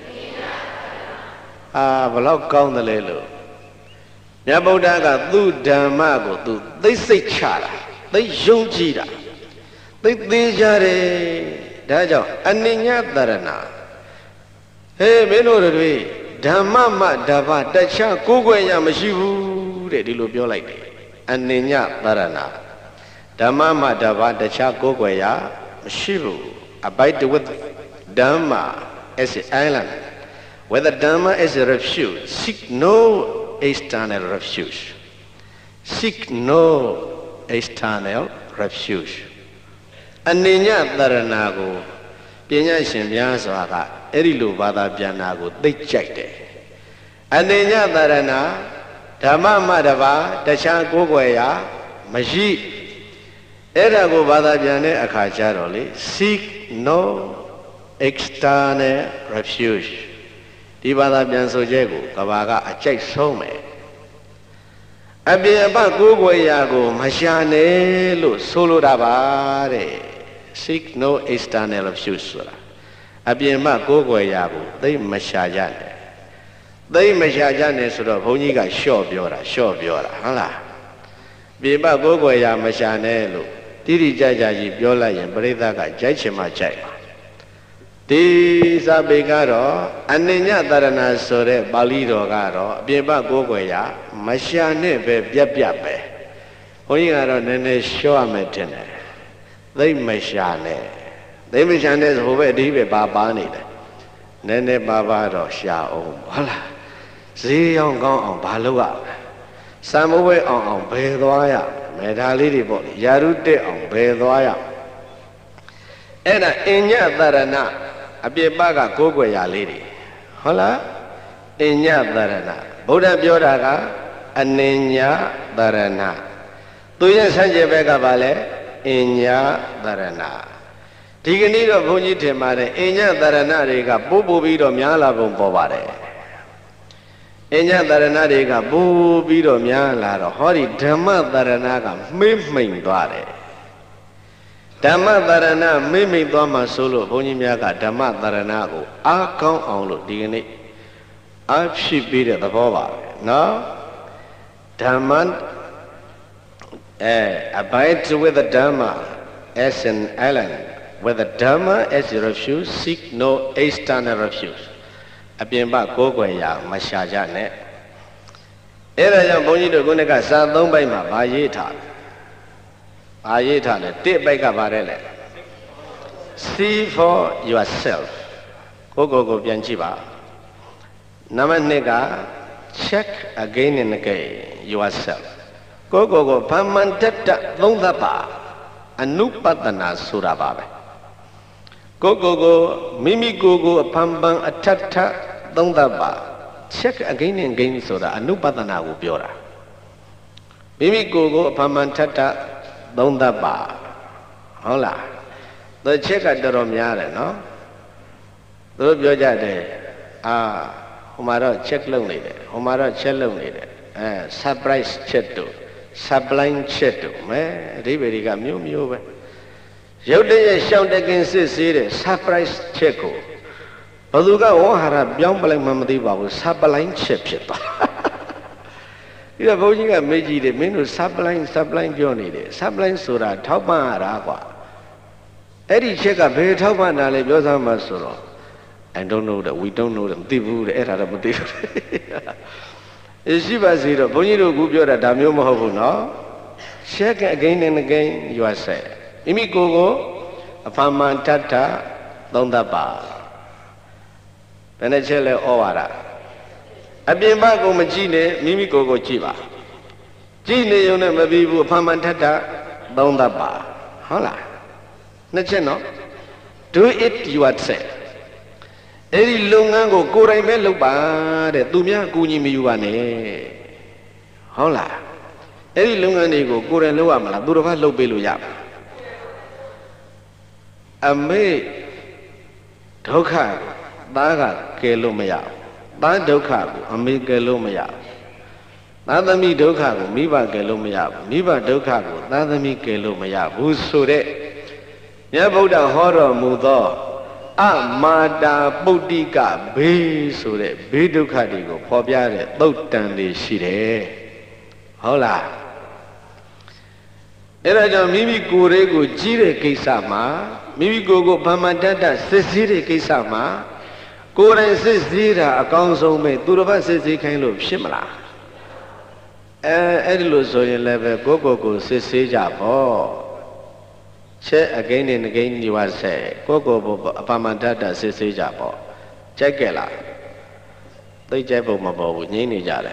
ဘလောက်ကောင်းတယ်လေလို့မြတ်ဗုဒ္ဓကသူ့ဓမ္မကိုသူသိစိတ်ချတာသိယုံကြည်တာသိသေးကြတယ်ဒါကြောင့်အနိညသရဏဟေးမင်းတို့တွေဓမ္မမဓမ္မတခြားကိုးကွယ်ရမရှိဘူးတဲ့ဒီလိုပြောလိုက်တယ်အနိညသရဏဓမ္မမဓမ္မတခြားကိုးကွယ်ရမရှိဘူး abide with Dhamma as an island where the Dhamma is a refuge seek no external refuge seek no external refuge အနိညသရဏကိုပညာရှင်များစွာကအဲ့ဒီလိုဘာသာပြန်တာကိုသိကြိုက်တယ်အနိညသရဏဓမ္မမတပါတခြားကိုးကွယ်ရာမရှိအဲ့ဒါကိုဘာသာပြန်တဲ့အခါကျတော့လေ seek no external refuge ဒီဘာသာပြန်ဆိုချက်ကိုကဘာကအကြိုက်ဆုံးပဲအပြင်အပကိုးကွယ်ရာကိုမရှာနဲ့လို့ဆိုလိုတာပါတဲ့ seek no external refuge ဆိုတာအပြင်မှာကိုးကွယ်ရာကိုသိမရှာကြနဲ့သိမရှာကြနဲ့ဆိုတော့ဘုန်းကြီးကလျှော့ပြောတာဟုတ်လားပြင်ပကိုးကွယ်ရာမရှာနဲ့လို့တိတိကျကျကြီးပြောလိုက်ရင်ပရိသတ်ကကြိုက်ချင်မှကြိုက်ပါဒီစာပေကတော့အနိညသရဏဆိုတဲ့ပါဠိတော်ကတော့အပြင်ပကိုးကွယ်ရာမရှာနဲ့ပဲပြက်ပဲဘုန်းကြီးကတော့နည်းနည်းလျှော့ရမယ်ထင်တယ်သိမရှာနဲ့သိမရှာနဲ့ဆိုဟိုဘက်အဓိပ္ပာယ်ပါနေတယ်နည်းနည်းပါတော့ရှာအောင်ဟုတ်လားဈေးရောင်းကောင်းအောင်ဘာလုပ်ရစံမဝဲအောင်ဘယ်သွားရမေဓာလေးတွေပေါ့ယာရုတက်အောင်ဘယ်သွားရအဲ့ဒါအညသရဏအပြစ်ပကကိုးကွယ်ရာလေးတွေဟုတ်လားအညသရဏဗုဒ္ဓပြောတာကအနိညာသရဏသူရဲ့ဆန့်ကျင်ဘက်ကပါလဲအညသရဏဒီကနေ့တော့ဘုန်းကြီးထင်ပါတယ်အညသရဏတွေကပို့ပြီးတော့များလာပုံပေါ်ပါတယ်အညသရဏတွေကပို့ပြီးတော့များလာတော့ဟောဒီဓမ္မသရဏကမေ့မိန်သွားတယ်ဓမ္မသရဏမေ့မိန်သွားမှဆိုလို့ဘုန်းကြီးများကဓမ္မသရဏကိုအားကောင်းအောင်လို့ဒီကနေ့အားဖြစ်ပြီးတဲ့သဘောပါပဲနော်ဓမ္မabide with the Dhamma as an island with the Dhamma as a refuge seek no external refuge အပြင်ဘကိုးကွယ်ရာမရှာကြနဲ့အဲ့ဒါကြောင့်ဘုန်းကြီးတို့ခုနကစာ၃ပိုက်မှာဗာရေးထားတယ်တစ်ပိုက်ကပါတယ်လေ see for yourself ကိုပြန်ကြည့်ပါနံပါတ်2က check again and again yourself ကိုဗမ္မန္တတသုံးသပ်ပါအနုပတနာဆိုတာပါပဲကိုမိမိကိုအဖန်ပန်အထထသုံးသပ်ပါ check again and again ဆိုတာအနုပတနာကိုပြောတာမိမိကိုအဖန်ပန်ထထသုံးသပ်ပါဟုတ်လားသူ check ကတော်တော်များတယ်နော်သူတို့ပြောကြတယ်ဟိုမှာတော့ check လုပ်နေတယ်ဟိုမှာတော့ check လုပ်နေတယ်surprise check တို့ sublime check တို့မဲအဓိပ္ပာယ်တွေကမျိုးပဲရုပ်တရက်ရှောင်းတကင်စစ်ဆေးတဲ့ surprise check ကိုဘယ်သူကဝဟာရပြောင်းပလိုက်မှမသိပါဘူး sublime check ဖြစ်သွားပြီးတော့ဘုန်းကြီးကမေးကြည့်တယ်မင်းတို့ sublime ပြောနေတယ် sublime ဆိုတာထောက်ပံ့ရတာကွာအဲ့ဒီချက်ကဘယ်ထောက်မှနာလဲပြောစမ်းမှာဆိုတော့ I don't know that we don't know that မသိဘူးတဲ့အဲ့ဒါတော့မသိဘူးအရှိပါစေတော့ဘုန်းကြီးတို့ကပြောတာဒါမျိုးမဟုတ်ဘူးနော် check again and again yourself မိမိကိုယ်ကိုအဖမှန်တတ်တာသုံးသပ်ပါဘယ်နဲ့ချက်လဲဩဝါဒအပြင်ဘက်ကိုမကြည့်နဲ့မိမိကိုယ်ကိုကြည့်ပါကြည့်နေုံနဲ့မပြီးဘူးအဖမှန်တတ်တာသုံးသပ်ပါဟုတ်လားနှစ်ချက်နော် do it yourself အဲ့ဒီလုပ်ငန်းကိုကိုယ်တိုင်ပဲလုပ်ပါတဲ့သူများအကူအညီမယူပါနဲ့ဟုတ်လားအဲ့ဒီလုပ်ငန်းတွေကိုကိုယ်တိုင်လုပ်ရမလားသူတစ်ပါးလုပ်ပေးလို့ရပါအမေဒုက္ခသားကကယ်လို့မရဘူးသားဒုက္ခကိုအမေကယ်လို့မရဘူးသားသမီးဒုက္ခကိုမိဘကယ်လို့မရဘူးမိဘဒုက္ခကိုသားသမီးကယ်လို့မရဘူးဆိုတဲ့မြတ်ဗုဒ္ဓဟောတော်မူသောအမာတာပုတ္တိကဘေးဆိုတဲ့ဘေးဒုက္ခတွေကိုဖော်ပြတဲ့သုတ်တန်တွေရှိတယ်ဟုတ်လားအဲ့ဒါကြောင့်မိမိကိုယ်လေးကိုကြီးတဲ့ကိစ္စမှာမိမိကိုယ်ကိုဗမာတတစစ်ဆေးတဲ့ကိစ္စမှာကိုယ်တိုင်စစ်ဆေးတာအကောင်းဆုံးပဲသူတစ်ပတ်စစ်ဆေးခိုင်းလို့ဖြစ်မလားအဲ့ဒီလိုဆိုရင်လည်းပဲကိုယ့်ကိုယ်စစ်ဆေးကြပေါ့ချက်အကိန်းနဲ့အကိန်းညီဝဆက်ကိုယ့်ကိုယ်အပမတတစစ်ဆေးကြပေါ့ကြိုက်ကြလားသိကြပုံမပေါ်ဘူးငြိမ့်နေကြတယ်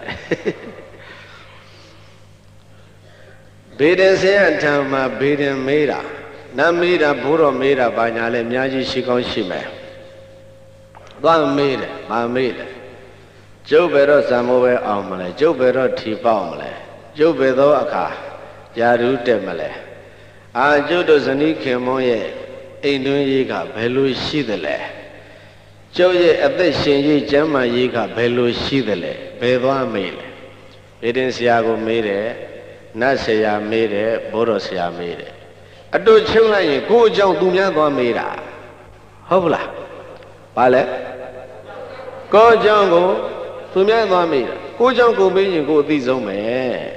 ဘေဒင်ဆရာထံမှာဘေဒင်မေးတာနတ်မေးတာဘိုးတော်မေးတာဘာညာလဲအများကြီးရှိကောင်းရှိမယ်သွားမေးတယ်မမေးတယ်ကျုပ်ဘယ်တော့ဇံမိုးပဲအောင်မလဲကျုပ်ဘယ်တော့ထီပေါက်မလဲကျုပ်ဘယ်သောအခါယာရုတက်မလဲအာကျုပ်တို့ဇနီးခင်မွန်းရဲ့အိမ်တွင်းရေးကဘယ်လိုရှိသလဲကျုပ်ရဲ့အသက်ရှင်ရေးကျမ်းမာရေးကဘယ်လိုရှိသလဲဘယ်သွားမေးလဲဘေဒင်ဆရာကိုမေးတယ်နတ်ဆရာမေးတယ်ဘိုးတော်ဆရာမေးတယ်အတူချုပ်လိုက်ရင်ကိုယ်အကြောင်းသူများသွားမေးတာဟုတ်ဘူးလားဘာလဲကိုယ်အကြောင်းကိုသူများသွားမေးတာကိုယ်အကြောင်းကိုမေးရင်ကိုယ်အသိဆုံးပဲ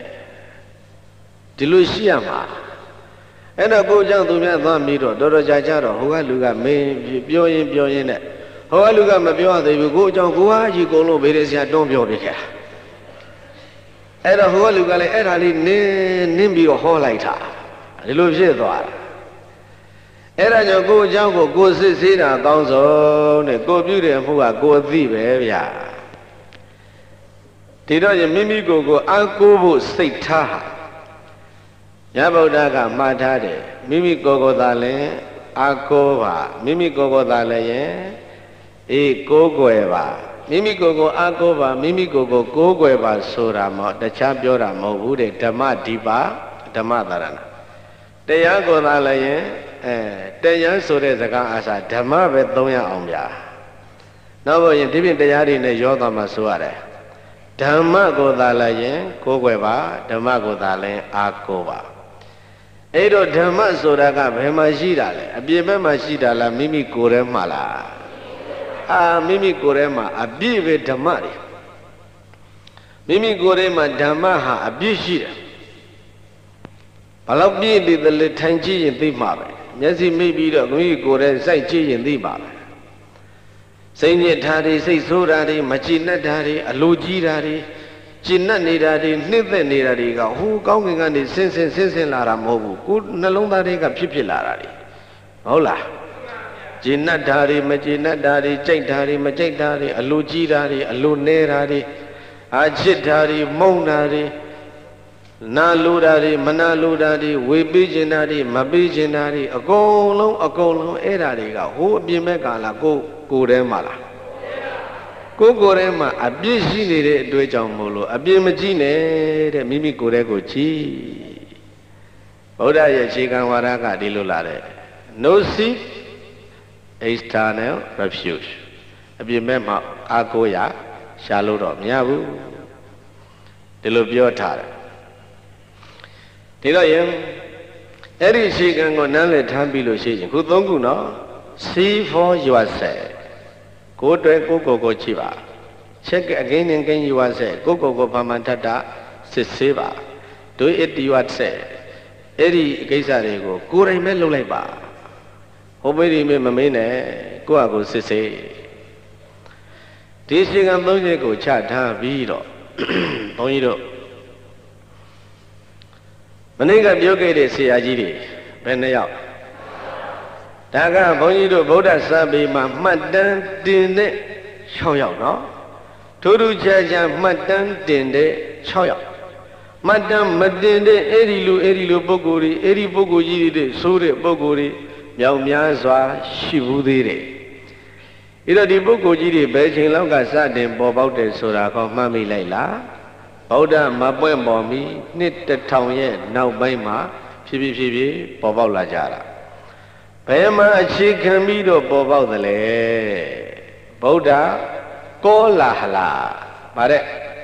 ဒီလိုရှိရမှာအဲ့တော့ကိုယ်အကြောင်းသူများသွားမေးတော့တော်တော်ကြာကြာတော့ဟိုကလူကမေးပြောရင်နဲ့ဟိုကလူကမပြောသေးဘူးကိုယ်အကြောင်းကိုဟာကြီးကုန်လို့ဘေးရဆရာတွန်းပြောပြခဲ့တာအဲ့တော့ဟိုကလူကလည်းအဲ့ဒါလေးနင်းပြီးတော့ဟောလိုက်တာဒီလိုဖြစ်သွားတာအဲ့ဒါကြောင့်ကိုယ်အကြောင်းကိုကိုယ်စစ်ဆေးတာကောင်းဆုံးတဲ့ကိုပြုတဲ့အမှုကကိုယ်သိပဲဗျာဒီတော့မိမိကိုယ်ကိုအားကိုးဖို့စိတ်ထားဟာရဗုဒ္ဓကမှားထားတယ်မိမိကိုယ်ကိုသာလဲအားကိုးပါမိမိကိုယ်ကိုသာလဲရင်အေးကိုးကွယ်ပါမိမိကိုယ်ကိုအားကိုးပါမိမိကိုယ်ကိုကိုးကွယ်ပါဆိုတာမဟုတ်တခြားပြောတာမဟုတ်ဘူးတဲ့ဓမ္မဒီပါဓမ္မသရဏတရားကိုသာလည်းရင်တရားဆိုတဲ့စကားအားစာဓမ္မပဲသုံးရအောင်ဗျာနောက်လို့ရင်ဒီပြင်တရားတွေနဲ့ရောသွားမှဆိုရတယ်ဓမ္မကိုသာလည်းရင်ကိုးကွယ်ပါဓမ္မကိုသာလည်းအားကိုးပါအဲ့တော့ဓမ္မဆိုတာကဘယ်မှာရှိတာလဲအပြင်ဘက်မှာရှိတာလားမိမိကိုယ်ထဲမှာလားမိမိကိုယ်ထဲမှာအပြည့်ပဲဓမ္မတွေမိမိကိုယ်ထဲမှာဓမ္မဟာအပြည့်ရှိတယ်ဘလောက်ပြည့်တယ်လဲထိုင်ကြည့်ရင်သိမှာပဲမျက်စိမိတ်ပြီးတော့မိမိကိုယ်ထဲစိုက်ကြည့်ရင်သိပါပဲစိတ်ညစ်တာတွေစိတ်ဆိုးတာတွေမကြည်နက်တာတွေအလိုကြီးတာတွေကြည်နက်နေတာတွေနှိမ့်သက်နေတာတွေကဟိုကောင်းကင်ကနေဆင်းလာတာမဟုတ်ဘူးကိုယ်နှလုံးသားတွေကဖြစ်လာတာတွေဟုတ်လားကျေနပ်တာတွေမကျေနပ်တာတွေကြိုက်တာတွေမကြိုက်တာတွေအလိုကြီးတာတွေအလိုနေတာတွေအာချစ်တာတွေမုန်းတာတွေနာလိုတာတွေမနာလိုတာတွေဝေပေးခြင်းတာတွေမပေးခြင်းတာတွေအကုန်လုံးအဲ့ဒါတွေကဟိုအပြင်ဘက်ကလားကိုယ်ထဲမှာလားကိုယ်ထဲမှာအပြည့်ရှိနေတဲ့အတွေ့အကြုံမို့လို့အပြည့်မကြည့်နဲ့တဲ့မိမိကိုယ်ထဲကိုကြည့်ဗုဒ္ဓရဲ့အခြေခံဝါဒကဒီလိုလာတဲ့ no seek external refuge အပြင်ဘက်မှာအားကိုးရရှာလို့တော့မရဘူးဒီလိုပြောထားတယ်ဒီတော့ရင်အဲ့ဒီအခြေခံကိုနားလည်ထားပြီးလို့ရှိရင်ခု၃ခုနော် see for yourself ကိုယ်တွေ့ကိုကြည့်ပါ check again and again yourself ကိုဗမာတတစစ်ဆေးပါ do it yourself အဲ့ဒီကိစ္စတွေကိုကိုယ်တိုင်ပဲလုပ်လိုက်ပါဘုမေဒီမေမမင်းနဲ့ကိုယ့်အကိုစစ်စစ်ဒီရှင်ကသုံးချက်ကိုချထားပြီးတော့ဘုန်းကြီးတို့မနေ့ကပြောခဲ့တဲ့ဆရာကြီးတွေဘယ်နှယောက်ဒါကဘုန်းကြီးတို့ဗုဒ္ဓစာပေမှာမှတ်တမ်းတင်တဲ့6ယောက်နော်ထူးထူးခြားခြားမှတ်တမ်းတင်တဲ့6ယောက်မှတ်တမ်းမတင်တဲ့အဲ့ဒီလူပုဂ္ဂိုလ်တွေအဲ့ဒီပုဂ္ဂိုလ်ကြီးတွေဆိုးတဲ့ပုဂ္ဂိုလ်တွေမြောက်များစွာရှိဘူးသေးတယ်အဲ့တော့ဒီပုဂ္ဂိုလ်ကြီးတွေဘယ်ချိန်လောက်ကစတင်ပေါ်ပေါက်တယ်ဆိုတာကောမှတ်မိလိုက်လားဗုဒ္ဓမပွင့်ပေါ်မီနှစ်1000ရဲ့နောက်ပိုင်းမှာဖြည်းဖြည်းပေါ်ပေါက်လာကြတာဘယ်မှာအခြေခံပြီးတော့ပေါ်ပေါက်သလဲဗုဒ္ဓကောလာဟလာဗါတဲ့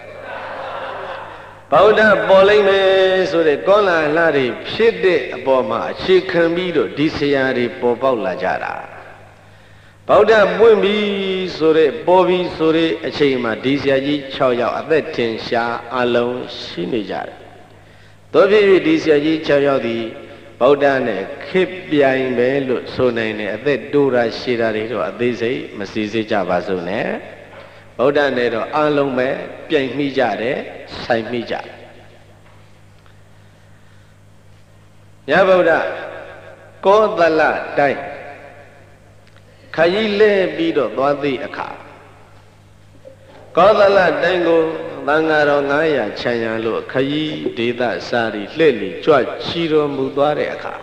ဗုဒ္ဓပေါ်လိမ့်မယ်ဆိုတဲ့ကောလာဟလာတွေဖြစ်တဲ့အပေါ်မှာအခြေခံပြီးတော့ဒီဆရာတွေပေါ်ပေါက်လာကြတာဗုဒ္ဓပွင့်ပြီဆိုတဲ့ပေါ်ပြီဆိုတဲ့အချိန်မှာဒီဆရာကြီး6ယောက်အသက်ထင်ရှားအလုံးရှိနေကြတယ်တို့ဖြစ်၍ဒီဆရာကြီး6ယောက်ဒီဗုဒ္ဓနဲ့ခေပြိုင်ပဲလို့ဆိုနိုင်တယ်အသက်တိုးတာရှည်တာတွေတော့အသေးစိတ်မစီစစ်ကြပါစို့နဲ့ဗုဒ္ဓနဲ့တော့အလုံးပဲပြိုင်မိကြတယ်ဆိုင်မိကြညဗုဒ္ဓကောသလတိုင်းခရီးလဲပြီးတော့သွားသည့်အခါကောသလတိုင်းကိုသံဃာတော်900ခြံရံလို့ခရီးဒေသစာရီလှည့်လည်ကြွချီတော်မူသွားတဲ့အခါ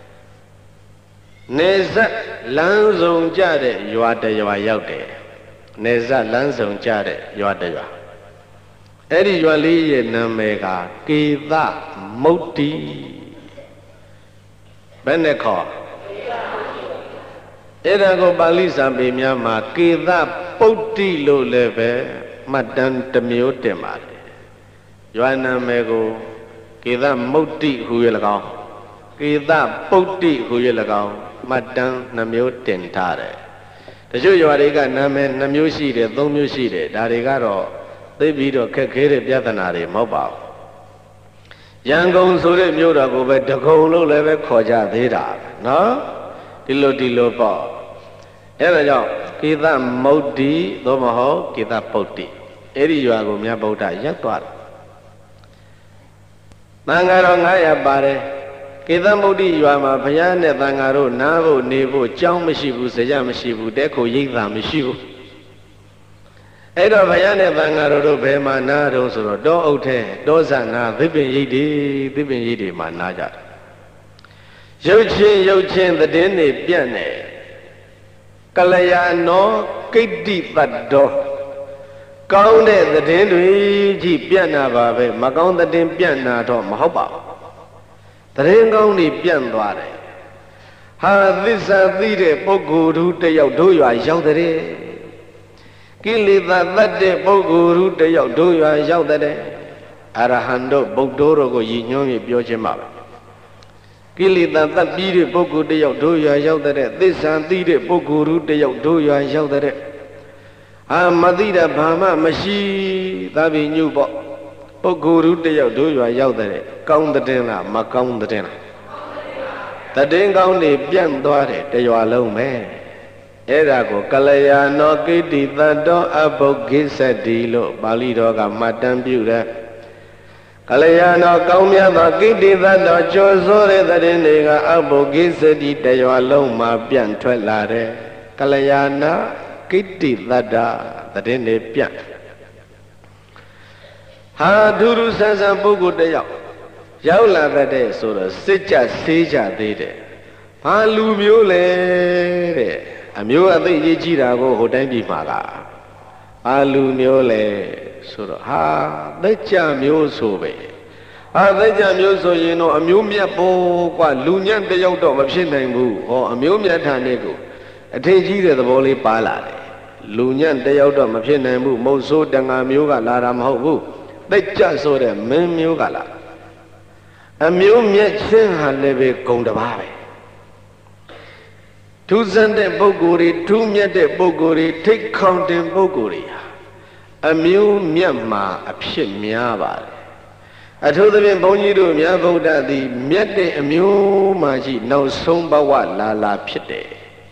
နေဇက်လမ်းဆောင်ကြတဲ့ရွာတရွာရောက်တယ်နေဇက်လမ်းဆောင်ကြတဲ့ရွာတရွာအဲ့ဒီရွာလေးရဲ့နာမည်ကကေသမုတ်တိဘယ်နဲ့ခေါ်အဲ့ဒါကိုပါဠိစာပေများမှာကေသပုတ်တိလို့လည်းပဲမှတ်တမ်းတစ်မျိုးတင်ပါတယ်ရွာနာမည်ကိုကေသမုတ်တိဟူ၍၎င်းကေသပုတ်တိဟူ၍၎င်းမှတ်တမ်း2မျိုးတင်ထားတယ်တချို့ရွာတွေကနာမည်2မျိုးရှိတယ်3မျိုးရှိတယ်ဒါတွေကတော့သိပြီးတော့ခက်ခဲတဲ့ပြဿနာတွေမဟုတ်ပါဘူးရန်ကုန်ဆိုတဲ့မြို့တော်ကိုပဲတကုံလို့လည်းပဲခေါ်ကြသေးတာနော်ဒီလိုပေါ့အဲ့ဒါကြောင့်ကေသမုတ်တိသို့မဟုတ်ကေသပုတ်တိအဲ့ဒီရွာကိုမြတ်ဗုဒ္ဓရက်သွားတယ်သံဃာတော်900ပါတယ်ကေသမုတ်တိရွာမှာဘုရားနဲ့သံဃာတို့နားဖို့နေဖို့ကြောင်းမရှိဘူးစကြမရှိဘူးတဲခိုရိပ်သာမရှိဘူးအဲ့တော့ဘုရားနဲ့သံဃာတို့ဘယ်မှာနားတုံးဆိုတော့တောအုပ်ထဲတောဇာနာသစ်ပင်ရိပ်တွေမှာနားကြတယ်ရုပ်ချင်းသတင်းတွေပြန့်နေကလျာနောကိတ္တိတ္တောကောင်းတဲ့သတင်းတွေကြီးပြန့်တာပါပဲမကောင်းသတင်းပြန့်တာတော့မဟုတ်ပါဘူးသတင်းကောင်းတွေပြန့်သွားတယ်ဟာသစ္စာသိတဲ့ပုဂ္ဂိုလ်တို့တယောက်တို့ရွာရောက်တဲ့ကိလေသာတတ်တဲ့ပုဂ္ဂိုလ်တို့တယောက်တို့ရွာရောက်တဲ့အရဟံတို့ဗုဒ္ဓတို့ကိုရည်ညွှန်းပြီးပြောခြင်းပါပဲကိလေသာတတ်ပြီးတဲ့ပုဂ္ဂိုလ်တယောက်တို့ရွာရောက်တဲ့သစ္စာသိတဲ့ပုဂ္ဂိုလ်တို့တယောက်တို့ရွာရောက်တဲ့မသိတာဘာမှမရှိသဗ္ဗညုပေါ့ပုဂ္ဂိုလ်တို့တယောက်တို့ရွာရောက်တဲ့ကောင်းတဲ့လားမကောင်းတဲ့လားတည်င်းကောင်းတွေပြန့်သွားတယ်တရွာလုံးပဲအဲ့ဒါကိုကလျာဏောကိတ္တိတတ္တောအဘုဂ္ဂိသတိလို့ပါဠိတော်ကမှတ်တမ်းပြုတယ်ကလျာဏောကောင်းမြတ်သောကိတ္တိတတ္တောကျော်စိုးတဲ့တည်င်းတွေကအဘုဂ္ဂိသတိတရွာလုံးမှာပြန့်ထွက်လာတယ်ကလျာဏကိတ္တိတတ္တတည်င်းတွေပြန့်ဟာဒုရုဆန်းဆန်းပုဂ္ဂိုလ်တယောက်ရောက်လာတဲ့ဆိုတော့စစ်ကြဆေးကြသေးတယ်ဘာလူမျိုးလဲတဲ့အမျိုးအသိရေးကြည့်တာကိုဟိုတိုင်းပြည်မှာကဘာလူမျိုးလဲဆိုတော့ဟာသက်ကြမျိုးဆိုပဲသက်ကြမျိုးဆိုရင်တော့အမျိုးမြတ်ပေါ်กว่าလူညံ့တယောက်တော့မဖြစ်နိုင်ဘူးဟောအမျိုးမြတ်ထာနဲ့ကိုအထင်ကြီးတဲ့သဘောလေးပါလာတယ်လူညံ့တယောက်တော့မဖြစ်နိုင်ဘူးမုတ်ဆိုးတန်ဃာမျိုးကလာတာမဟုတ်ဘူးသက်ကြဆိုတဲ့မင်းမျိုးကလာအမျိုးမြတ်ချင်းဟာလည်းပဲဂုံတစ်ပါးပဲထူးဆန်းတဲ့ပုဂ္ဂိုလ်တွေထူးမြတ်တဲ့ပုဂ္ဂိုလ်တွေထိတ်ခေါင်တင်ပုဂ္ဂိုလ်တွေဟာအမျိုးမြတ်မှာအဖြစ်များပါတယ်အထူးသဖြင့်ဘုန်းကြီးတို့မြတ်ဗုဒ္ဓသည်မြတ်တဲ့အမျိုးမှရှိနောက်ဆုံးဘဝလာဖြစ်တယ်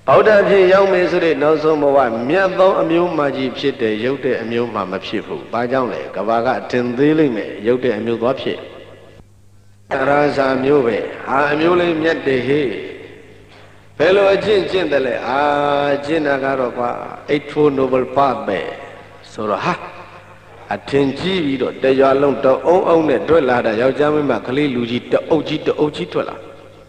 ဗုဒ္ဓဖြစ်ရောက်မယ်ဆိုတဲ့နောက်ဆုံးဘဝမြတ်သောအမျိုးမှကြီးဖြစ်တဲ့ရုပ်တဲ့အမျိုးမှမဖြစ်ဘူး။ဘာကြောင့်လဲကဘာကအထင်သေးလိမ့်မယ်ရုပ်တဲ့အမျိုးသွားဖြစ်အရာဇာမျိုးပဲဟာအမျိုးလေးမြတ်တယ်ဟေ့ဘယ်လိုအကျင့်ကျင့်တယ်လဲကျင့်တာကတော့ကွာ Eightfold Noble Path ပဲဆိုတော့ဟာအထင်ကြီးပြီးတော့တရားလုံးတအုံအုံနဲ့တွေ့လာတာယောက်ျားမိန်းမကလေးလူကြီးတအုပ်ကြီးထွက်လာ